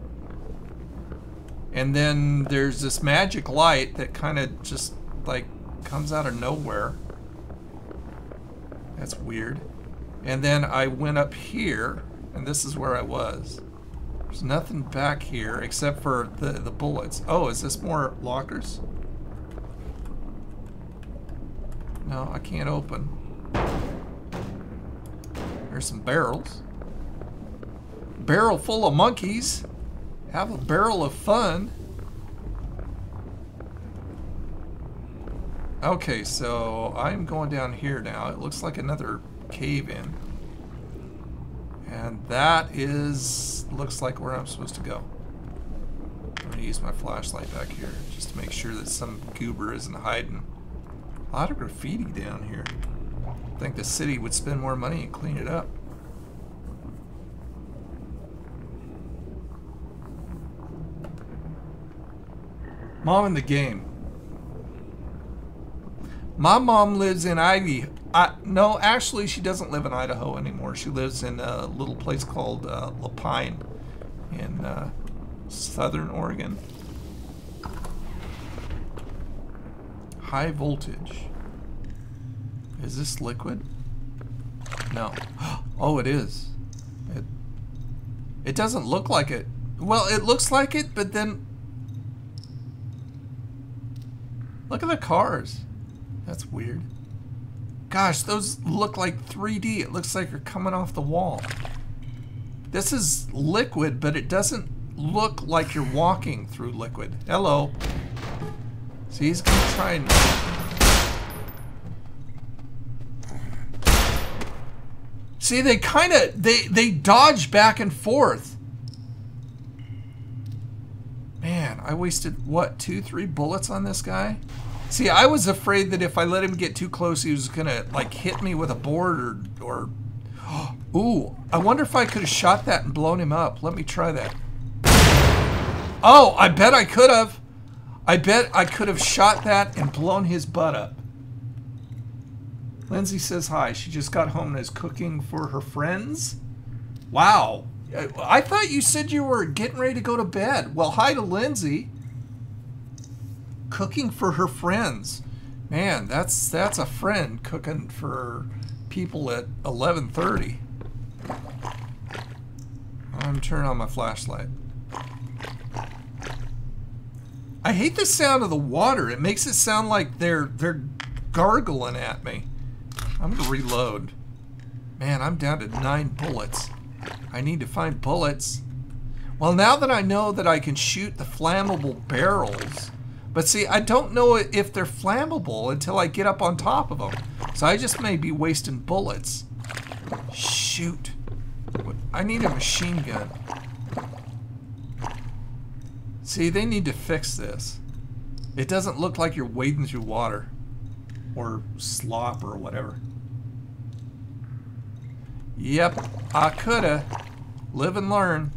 [SPEAKER 1] And then there's this magic light that kind of just like comes out of nowhere. That's weird. And then I went up here, and this is where I was. There's nothing back here except for the bullets. Oh, is this more lockers? No, I can't open. There's some barrels. Barrel full of monkeys. Have a barrel of fun. Okay, so I'm going down here now. It looks like another cave-in. And that looks like where I'm supposed to go. I'm going to use my flashlight back here just to make sure that some goober isn't hiding. A lot of graffiti down here. I think the city would spend more money and clean it up. Mom in the game. My mom lives in Idaho. No, actually, she doesn't live in Idaho anymore. She lives in a little place called Lapine in southern Oregon. High voltage. Is this liquid? No. Oh, it is. It doesn't look like it. Well, it looks like it, but then look at the cars. That's weird. Gosh, those look like 3D. It looks like they're coming off the wall. This is liquid, but it doesn't look like you're walking through liquid. Hello. See, he's gonna try and... See, they kind of... They dodge back and forth. Man, I wasted, what, 2-3 bullets on this guy? See, I was afraid that if I let him get too close, he was gonna, like, hit me with a board or... Ooh, I wonder if I could have shot that and blown him up. Let me try that. Oh, I bet I could have. I bet I could have shot that and blown his butt up. Lindsay says hi. She just got home and is cooking for her friends. Wow. I thought you said you were getting ready to go to bed. Well, hi to Lindsay. Cooking for her friends. Man, that's a friend cooking for people at 11:30. I'm turning on my flashlight. I hate the sound of the water. It makes it sound like they're gargling at me. I'm gonna reload. Man, I'm down to 9 bullets. I need to find bullets. Well, now that I know that I can shoot the flammable barrels, but see, I don't know if they're flammable until I get up on top of them. So I just may be wasting bullets. Shoot. I need a machine gun. See, they need to fix this. It doesn't look like you're wading through water or slop or whatever. Yep, I coulda. Live and learn.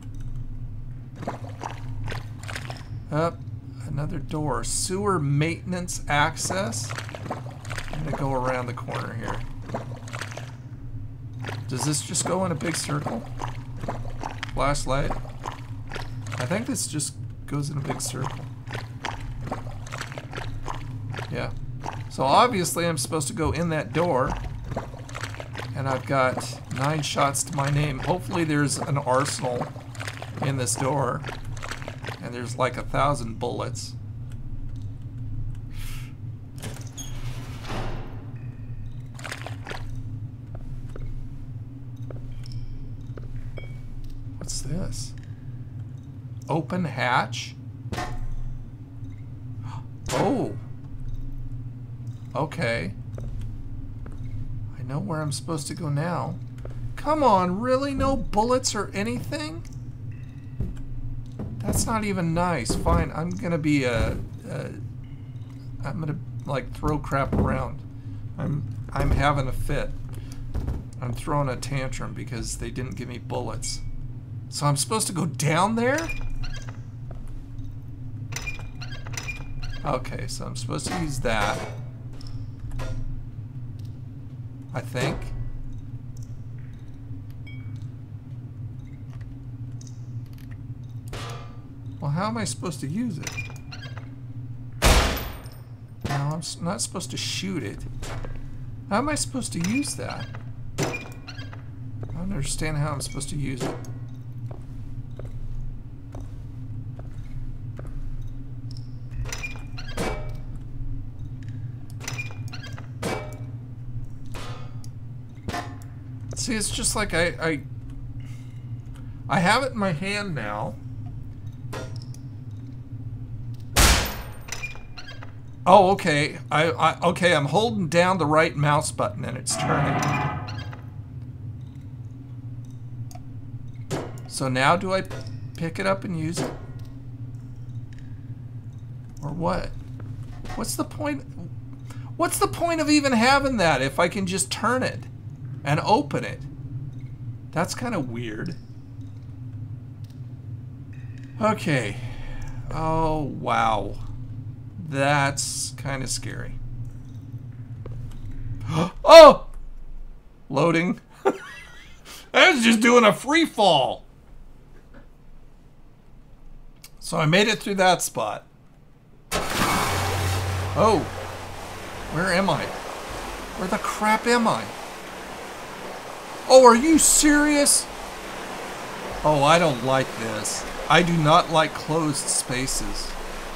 [SPEAKER 1] Up, another door. Sewer maintenance access. I'm gonna go around the corner here. Does this just go in a big circle? Flashlight. I think this just goes in a big circle. Yeah. So obviously I'm supposed to go in that door. And I've got 9 shots to my name. Hopefully there's an arsenal in this door. And there's like 1,000 bullets. What's this? Open hatch? Oh! Okay. I know where I'm supposed to go now. Come on, really? No bullets or anything? That's not even nice. Fine, I'm gonna be I'm gonna like throw crap around. I'm having a fit. I'm throwing a tantrum because they didn't give me bullets. So I'm supposed to go down there? Okay, so I'm supposed to use that. I think. Well, how am I supposed to use it? No, I'm not supposed to shoot it. How am I supposed to use that? I don't understand how I'm supposed to use it. See, it's just like I have it in my hand now. Oh, okay. Okay, I'm holding down the right mouse button and it's turning. So now do I pick it up and use it? Or what? What's the point? What's the point of even having that if I can just turn it and open it? That's kind of weird. Okay. Oh, wow. That's kind of scary. Oh! Loading. I was just doing a free fall. So I made it through that spot. Oh. Where am I? Where the crap am I? Oh, are you serious? Oh, I don't like this. I do not like closed spaces.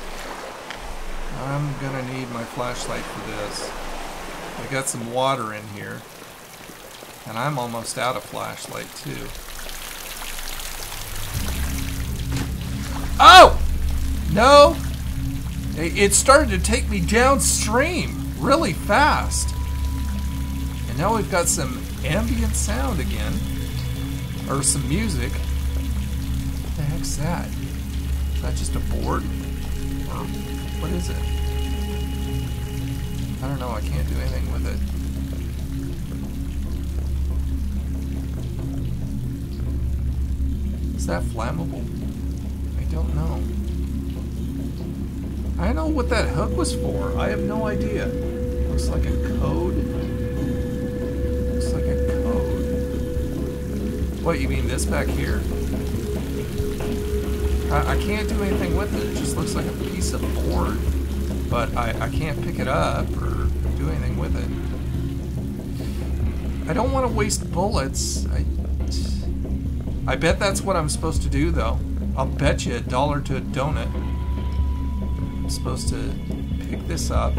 [SPEAKER 1] I'm gonna need my flashlight for this. I got some water in here. And I'm almost out of flashlight too. Oh! No! It started to take me downstream really fast. And now we've got some ambient sound again. Or some music. What the heck's that? Is that just a board? Or what is it? I don't know, I can't do anything with it. Is that flammable? I don't know. I don't know what that hook was for. I have no idea. Looks like a code. Looks like a code. What, you mean this back here? I can't do anything with it. It just looks like a piece of board. But I can't pick it up or do anything with it. I don't want to waste bullets. I bet that's what I'm supposed to do, though. I'll bet you $1 to a donut. I'm supposed to pick this up.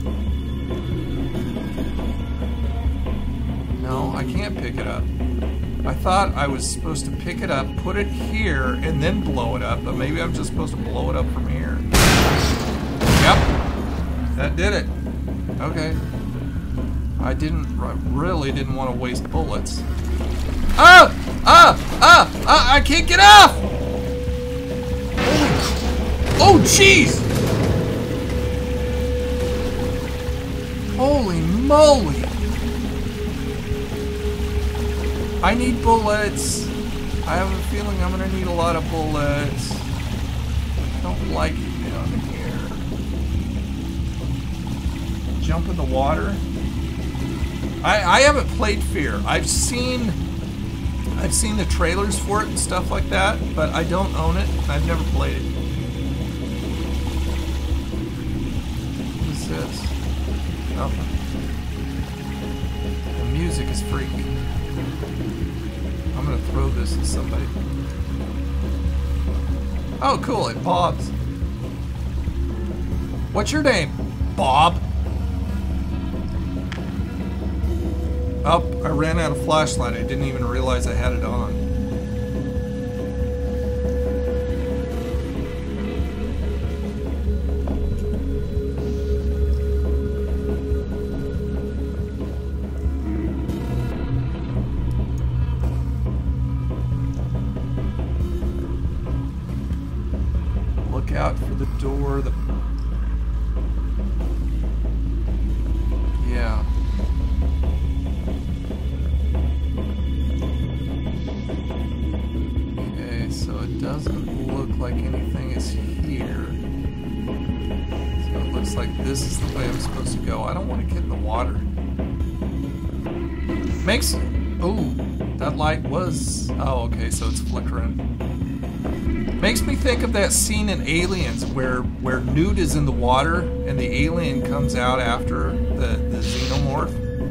[SPEAKER 1] No, I can't pick it up. I thought I was supposed to pick it up, put it here, and then blow it up, but maybe I'm just supposed to blow it up from here. Yep. That did it. Okay. I really didn't want to waste bullets. Ah! I can't get off! Oh, jeez! Holy moly! I need bullets. I have a feeling I'm gonna need a lot of bullets. I don't like it down here. Jump in the water. I haven't played Fear. I've seen the trailers for it and stuff like that, but I don't own it. I've never played it. What is this? Nothing. The music is freaky. I'm gonna throw this at somebody. Oh, cool, it bobs. What's your name? Bob? Oh, I ran out of flashlight. I didn't even realize I had it on. door, yeah. Okay, so it doesn't look like anything is here. So it looks like this is the way I'm supposed to go. I don't want to get in the water. Oh, that light was... Oh, okay, so it's flickering. Makes me think of that scene in Aliens where Newt is in the water and the alien comes out after the xenomorph.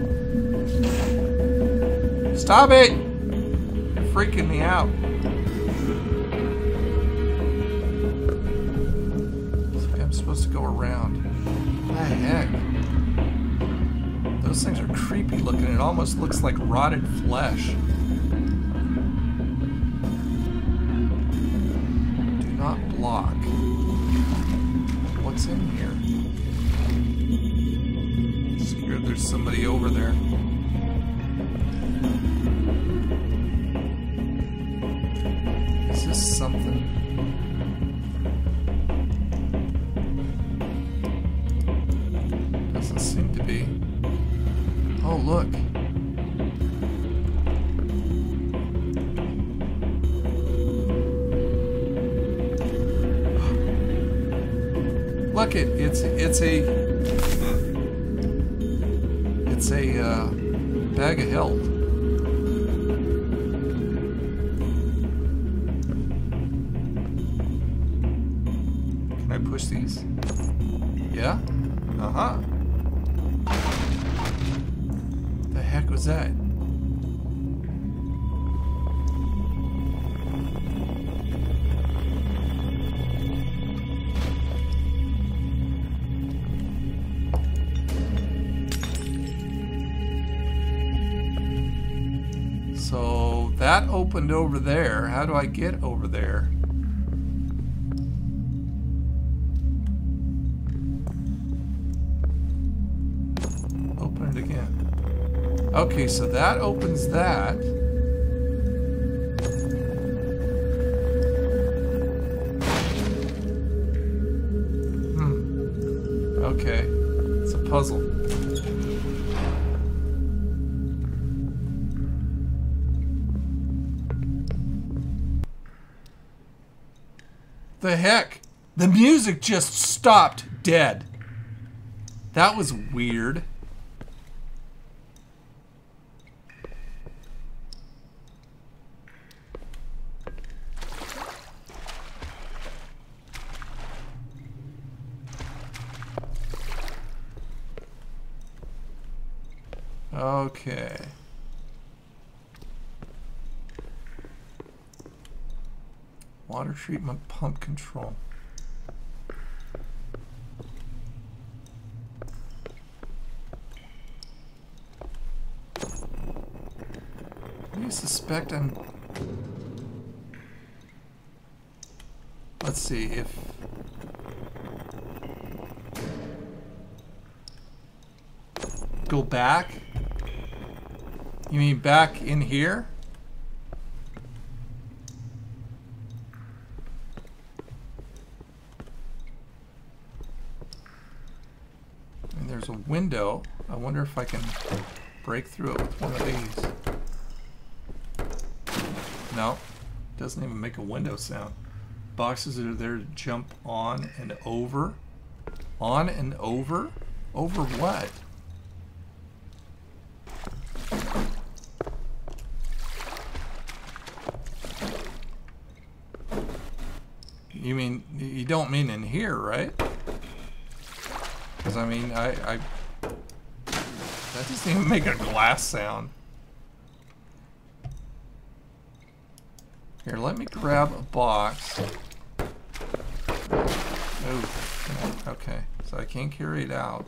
[SPEAKER 1] Stop it! You're freaking me out. So I'm supposed to go around. What the heck? Those things are creepy looking. It almost looks like rotted flesh. Do not block. What's in here? I'm scared there's somebody over there. Is this something? Doesn't seem to be. Oh, look. Look, it's a bag of help. Can I push these? Yeah? Uh-huh. The heck was that? So that opened over there. How do I get over there? Open it again. Okay, so that opens that. Okay, it's a puzzle. The heck? The music just stopped dead. That was weird. Okay. Water treatment pump control. Do you suspect I'm... Let's see if... Go back? You mean back in here? And there's a window. I wonder if I can break through it with one of these. No, doesn't even make a window sound. Boxes are there to jump on and over. On and over? Over what? You mean, you don't mean in here, right? Because I mean, that doesn't even make a glass sound. Here, let me grab a box. Oh, okay. So I can't carry it out.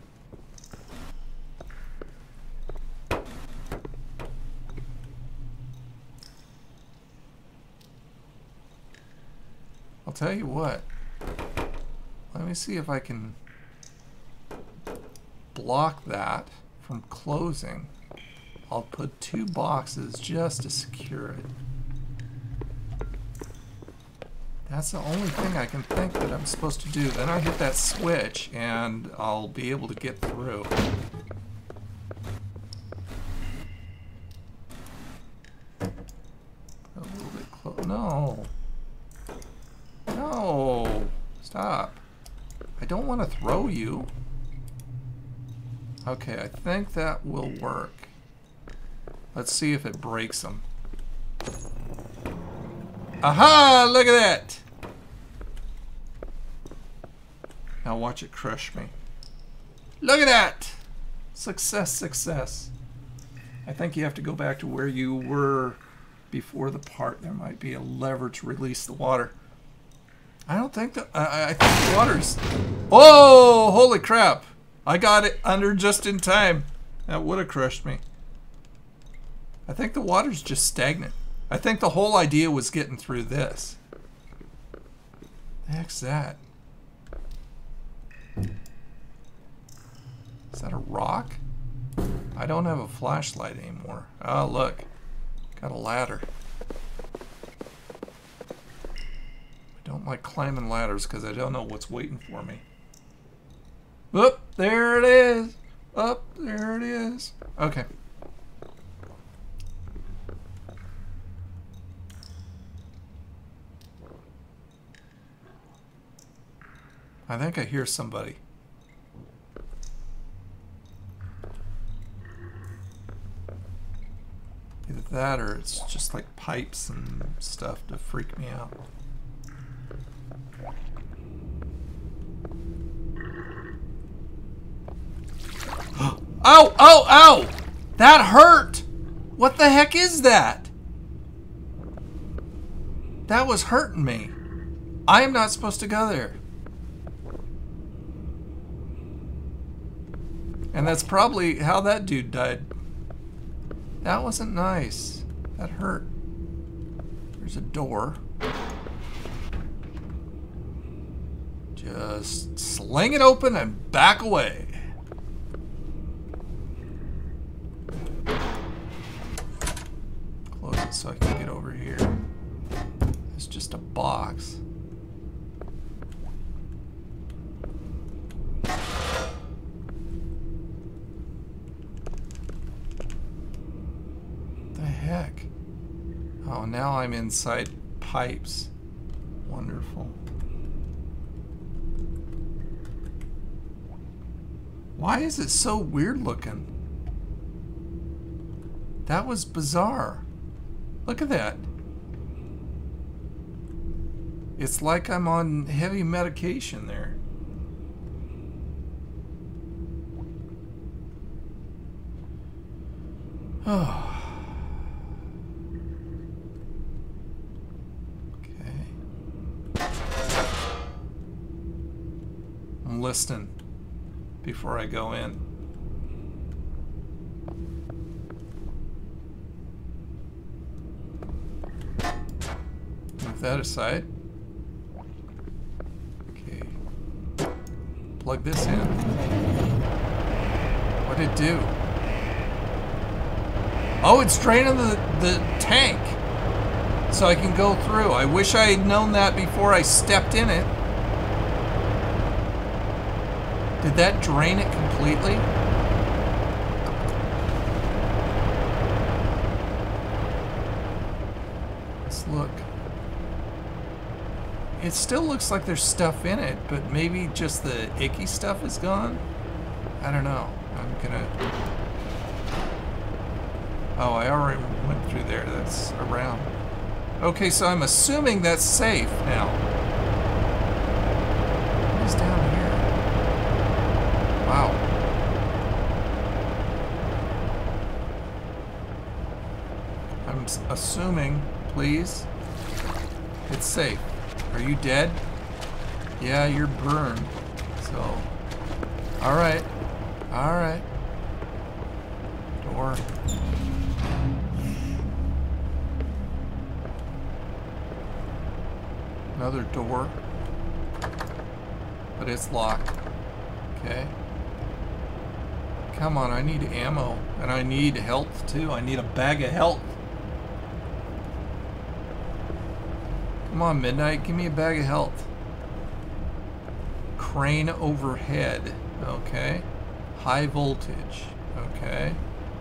[SPEAKER 1] I'll tell you what. Let me see if I can block that from closing. I'll put 2 boxes just to secure it. That's the only thing I can think that I'm supposed to do. Then I hit that switch and I'll be able to get through. A little bit close. No. No. Stop. I don't want to throw you. Okay, I think that will work. Let's see if it breaks them. Aha! Look at that! Now watch it crush me. Look at that! Success, success. I think you have to go back to where you were before the part. There might be a lever to release the water. I don't think that... I think the water's... Oh! Holy crap! I got it under just in time. That would have crushed me. I think the water's just stagnant. I think the whole idea was getting through this. The heck's that? Is that a rock? I don't have a flashlight anymore. Oh, look. Got a ladder. I don't like climbing ladders because I don't know what's waiting for me. Up, there it is. Up, there it is. Okay. I think I hear somebody. Either that or it's just like pipes and stuff to freak me out. Ow! Ow! Ow! That hurt! What the heck is that? That was hurting me. I am not supposed to go there. And that's probably how that dude died. That wasn't nice. That hurt. There's a door. Just sling it open and back away. Close it so I can get over here. It's just a box. Heck. Oh, now I'm inside pipes. Wonderful. Why is it so weird looking? That was bizarre. Look at that. It's like I'm on heavy medication there. Oh. Listening before I go in. Move that aside. Okay. Plug this in. What did it do? Oh, it's draining the tank so I can go through. I wish I had known that before I stepped in it. Did that drain it completely? Let's look. It still looks like there's stuff in it, but maybe just the icky stuff is gone? I don't know. I'm gonna... Oh, I already went through there. That's around. Okay, so I'm assuming that's safe now. What is down here? Wow. I'm assuming, please, it's safe. Are you dead? Yeah, you're burned. So, alright. Alright. Door. Another door. But it's locked. Okay. Come on, I need ammo. And I need health too. I need a bag of health. Come on, Midnight, give me a bag of health. Crane overhead. Okay. High voltage. Okay.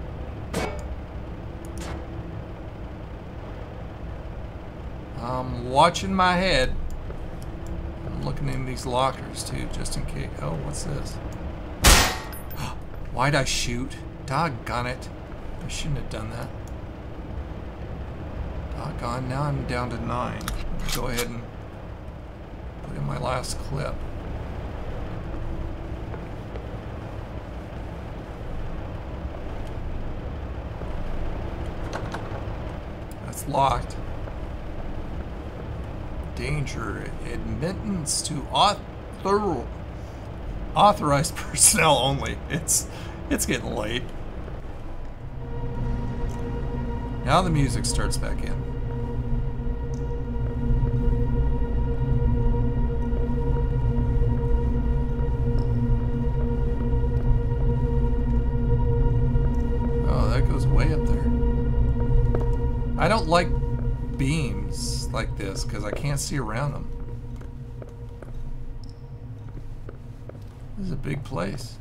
[SPEAKER 1] I'm watching my head. I'm looking in these lockers too, just in case. Oh, what's this? Why'd I shoot? Doggone it. I shouldn't have done that. Doggone, now I'm down to 9. Go ahead and put in my last clip. That's locked. Danger. Admittance to authorized personnel only. It's getting late. Now the music starts back in. Oh, that goes way up there. I don't like beams like this because I can't see around them. This is a big place.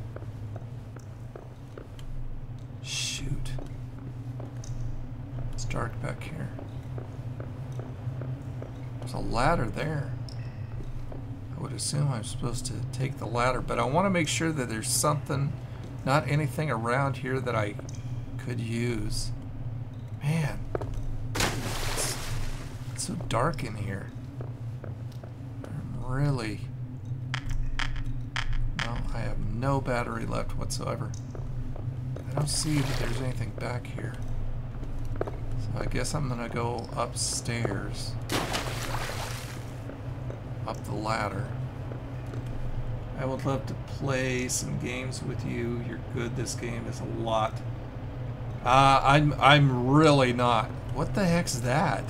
[SPEAKER 1] Shoot. It's dark back here. There's a ladder there. I would assume I'm supposed to take the ladder, but I want to make sure that there's something, not anything around here that I could use. Man. It's so dark in here. I'm really... No, I have no battery left whatsoever. I don't see that there's anything back here. So I guess I'm gonna go upstairs. Up the ladder. I would love to play some games with you. You're good. This game is a lot. I'm really not. What the heck's that?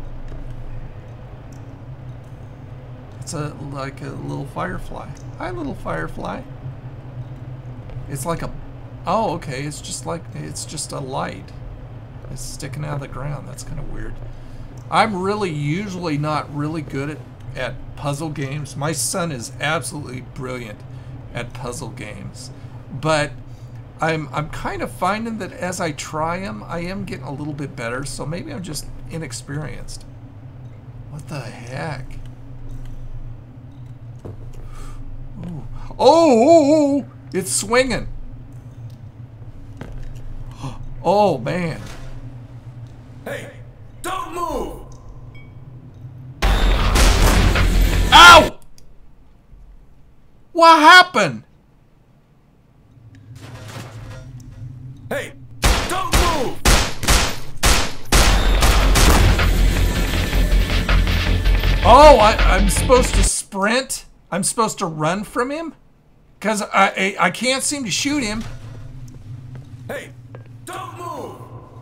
[SPEAKER 1] It's like a little firefly. Hi, little firefly. It's like a... Oh, okay. It's just a light. It's sticking out of the ground. That's kind of weird. I'm really usually not really good at puzzle games. My son is absolutely brilliant at puzzle games. But I'm kind of finding that as I try them, I am getting a little bit better. So maybe I'm just inexperienced. What the heck? Ooh. Oh, it's swinging. Oh, man.
[SPEAKER 3] Hey, don't move!
[SPEAKER 1] Ow! What happened?
[SPEAKER 3] Hey, don't move!
[SPEAKER 1] Oh, I'm supposed to sprint? I'm supposed to run from him? Because I can't seem to shoot him.
[SPEAKER 3] Hey, don't move!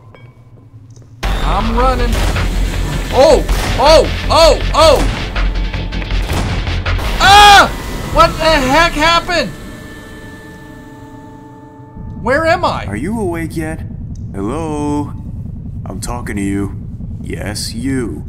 [SPEAKER 1] I'm running. Oh! Ah! What the heck happened? Where am I?
[SPEAKER 8] Are you awake yet? Hello? I'm talking to you. Yes, you.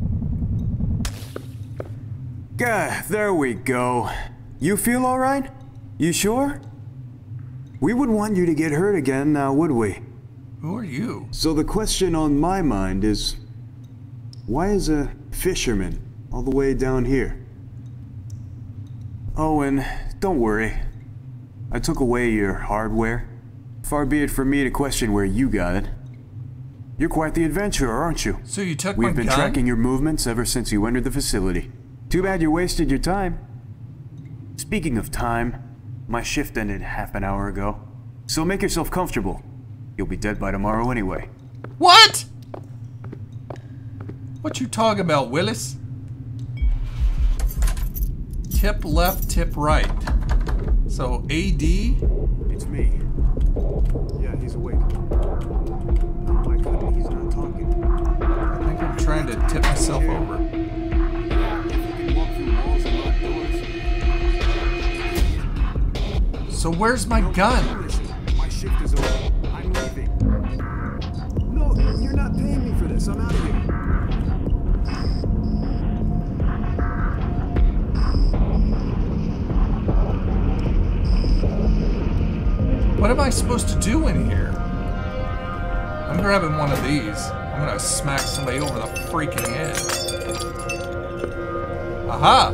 [SPEAKER 8] Gah, there we go. You feel alright? You sure? We wouldn't want you to get hurt again, now would we?
[SPEAKER 1] Who are you?
[SPEAKER 8] So the question on my mind is, why is a fisherman all the way down here? Oh, and don't worry. I took away your hardware. Far be it from me to question where you got it. You're quite the adventurer, aren't you?
[SPEAKER 1] So you took my gun?
[SPEAKER 8] We've been tracking your movements ever since you entered the facility. Too bad you wasted your time. Speaking of time, my shift ended half an hour ago. So make yourself comfortable. You'll be dead by tomorrow anyway.
[SPEAKER 1] What? What you talking about, Willis? Tip left, tip right. So AD?
[SPEAKER 8] It's me. Yeah, he's awake. Oh my goodness, he's not talking.
[SPEAKER 1] I think I'm trying to tip myself over. So where's my gun?
[SPEAKER 8] My shift is over. I'm leaving. No, you're not paying me for this. I'm out of here.
[SPEAKER 1] supposed to do in here? I'm grabbing one of these. I'm gonna smack somebody over the freaking head. Aha!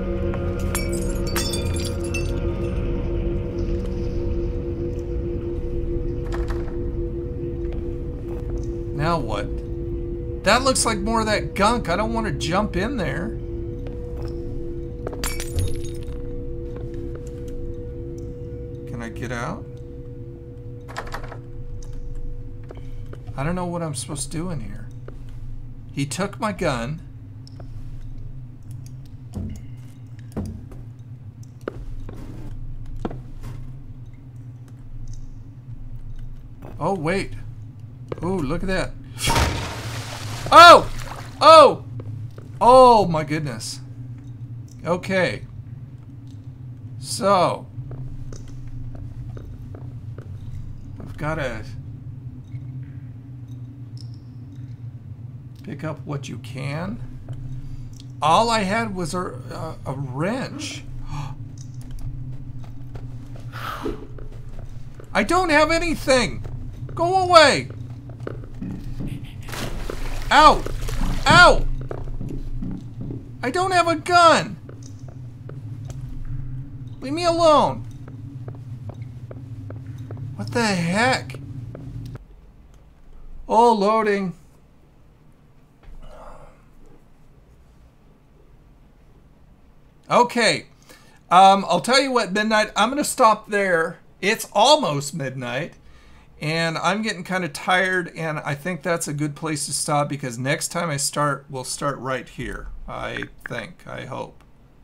[SPEAKER 1] Now what? That looks like more of that gunk. I don't want to jump in there. Can I get out? I don't know what I'm supposed to do in here. He took my gun. Oh, wait. Oh, look at that. Oh! Oh! Oh, my goodness. Okay. So. I've got to pick up what you can. All I had was a wrench. I don't have anything. Go away. Ow! Ow! I don't have a gun. Leave me alone. What the heck? Oh, loading. Okay. I'll tell you what, midnight, I'm going to stop there. It's almost midnight. And I'm getting kind of tired, and I think that's a good place to stop because next time I start, we'll start right here. I think. I hope.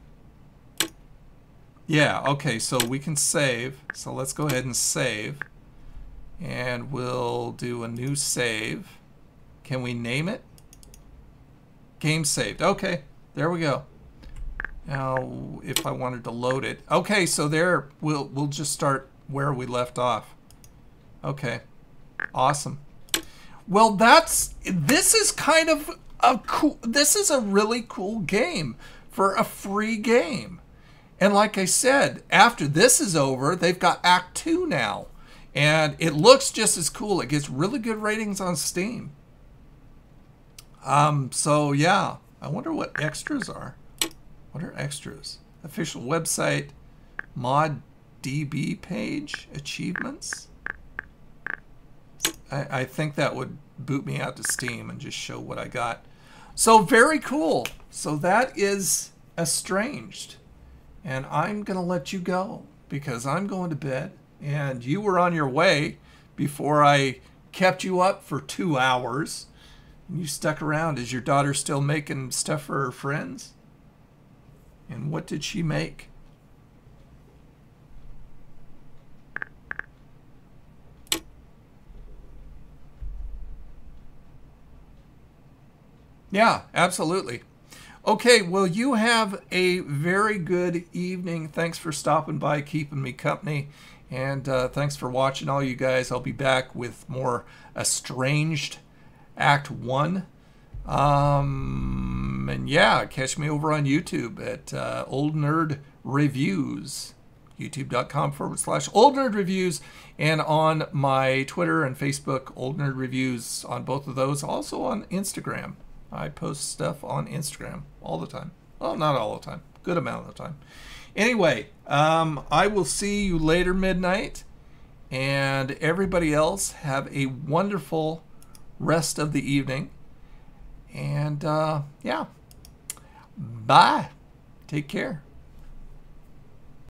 [SPEAKER 1] Yeah, okay, so we can save. So let's go ahead and save. And we'll do a new save. Can we name it? Game saved. Okay, there we go. Now, if I wanted to load it. Okay, so there, we'll just start where we left off. Okay, awesome. Well, this is kind of a cool, this is a really cool game for a free game. And like I said, after this is over, they've got Act 2 now. And it looks just as cool. It gets really good ratings on Steam. So yeah, I wonder what extras are. What are extras? Official website, mod DB page, achievements. I think that would boot me out to Steam and just show what I got. So very cool. So that is Estranged. And I'm going to let you go because I'm going to bed. And you were on your way before I kept you up for 2 hours. And you stuck around. Is your daughter still making stuff for her friends? And what did she make? Yeah, absolutely. Okay, well, you have a very good evening. Thanks for stopping by, keeping me company. And thanks for watching, all you guys. I'll be back with more Estranged Act 1. And yeah, catch me over on YouTube at Old Nerd Reviews. YouTube.com/Old Nerd Reviews. And on my Twitter and Facebook, Old Nerd Reviews on both of those. Also on Instagram. I post stuff on Instagram all the time. Well, not all the time. Good amount of the time. Anyway, I will see you later midnight. And everybody else, have a wonderful rest of the evening. And, yeah. Bye. Take care.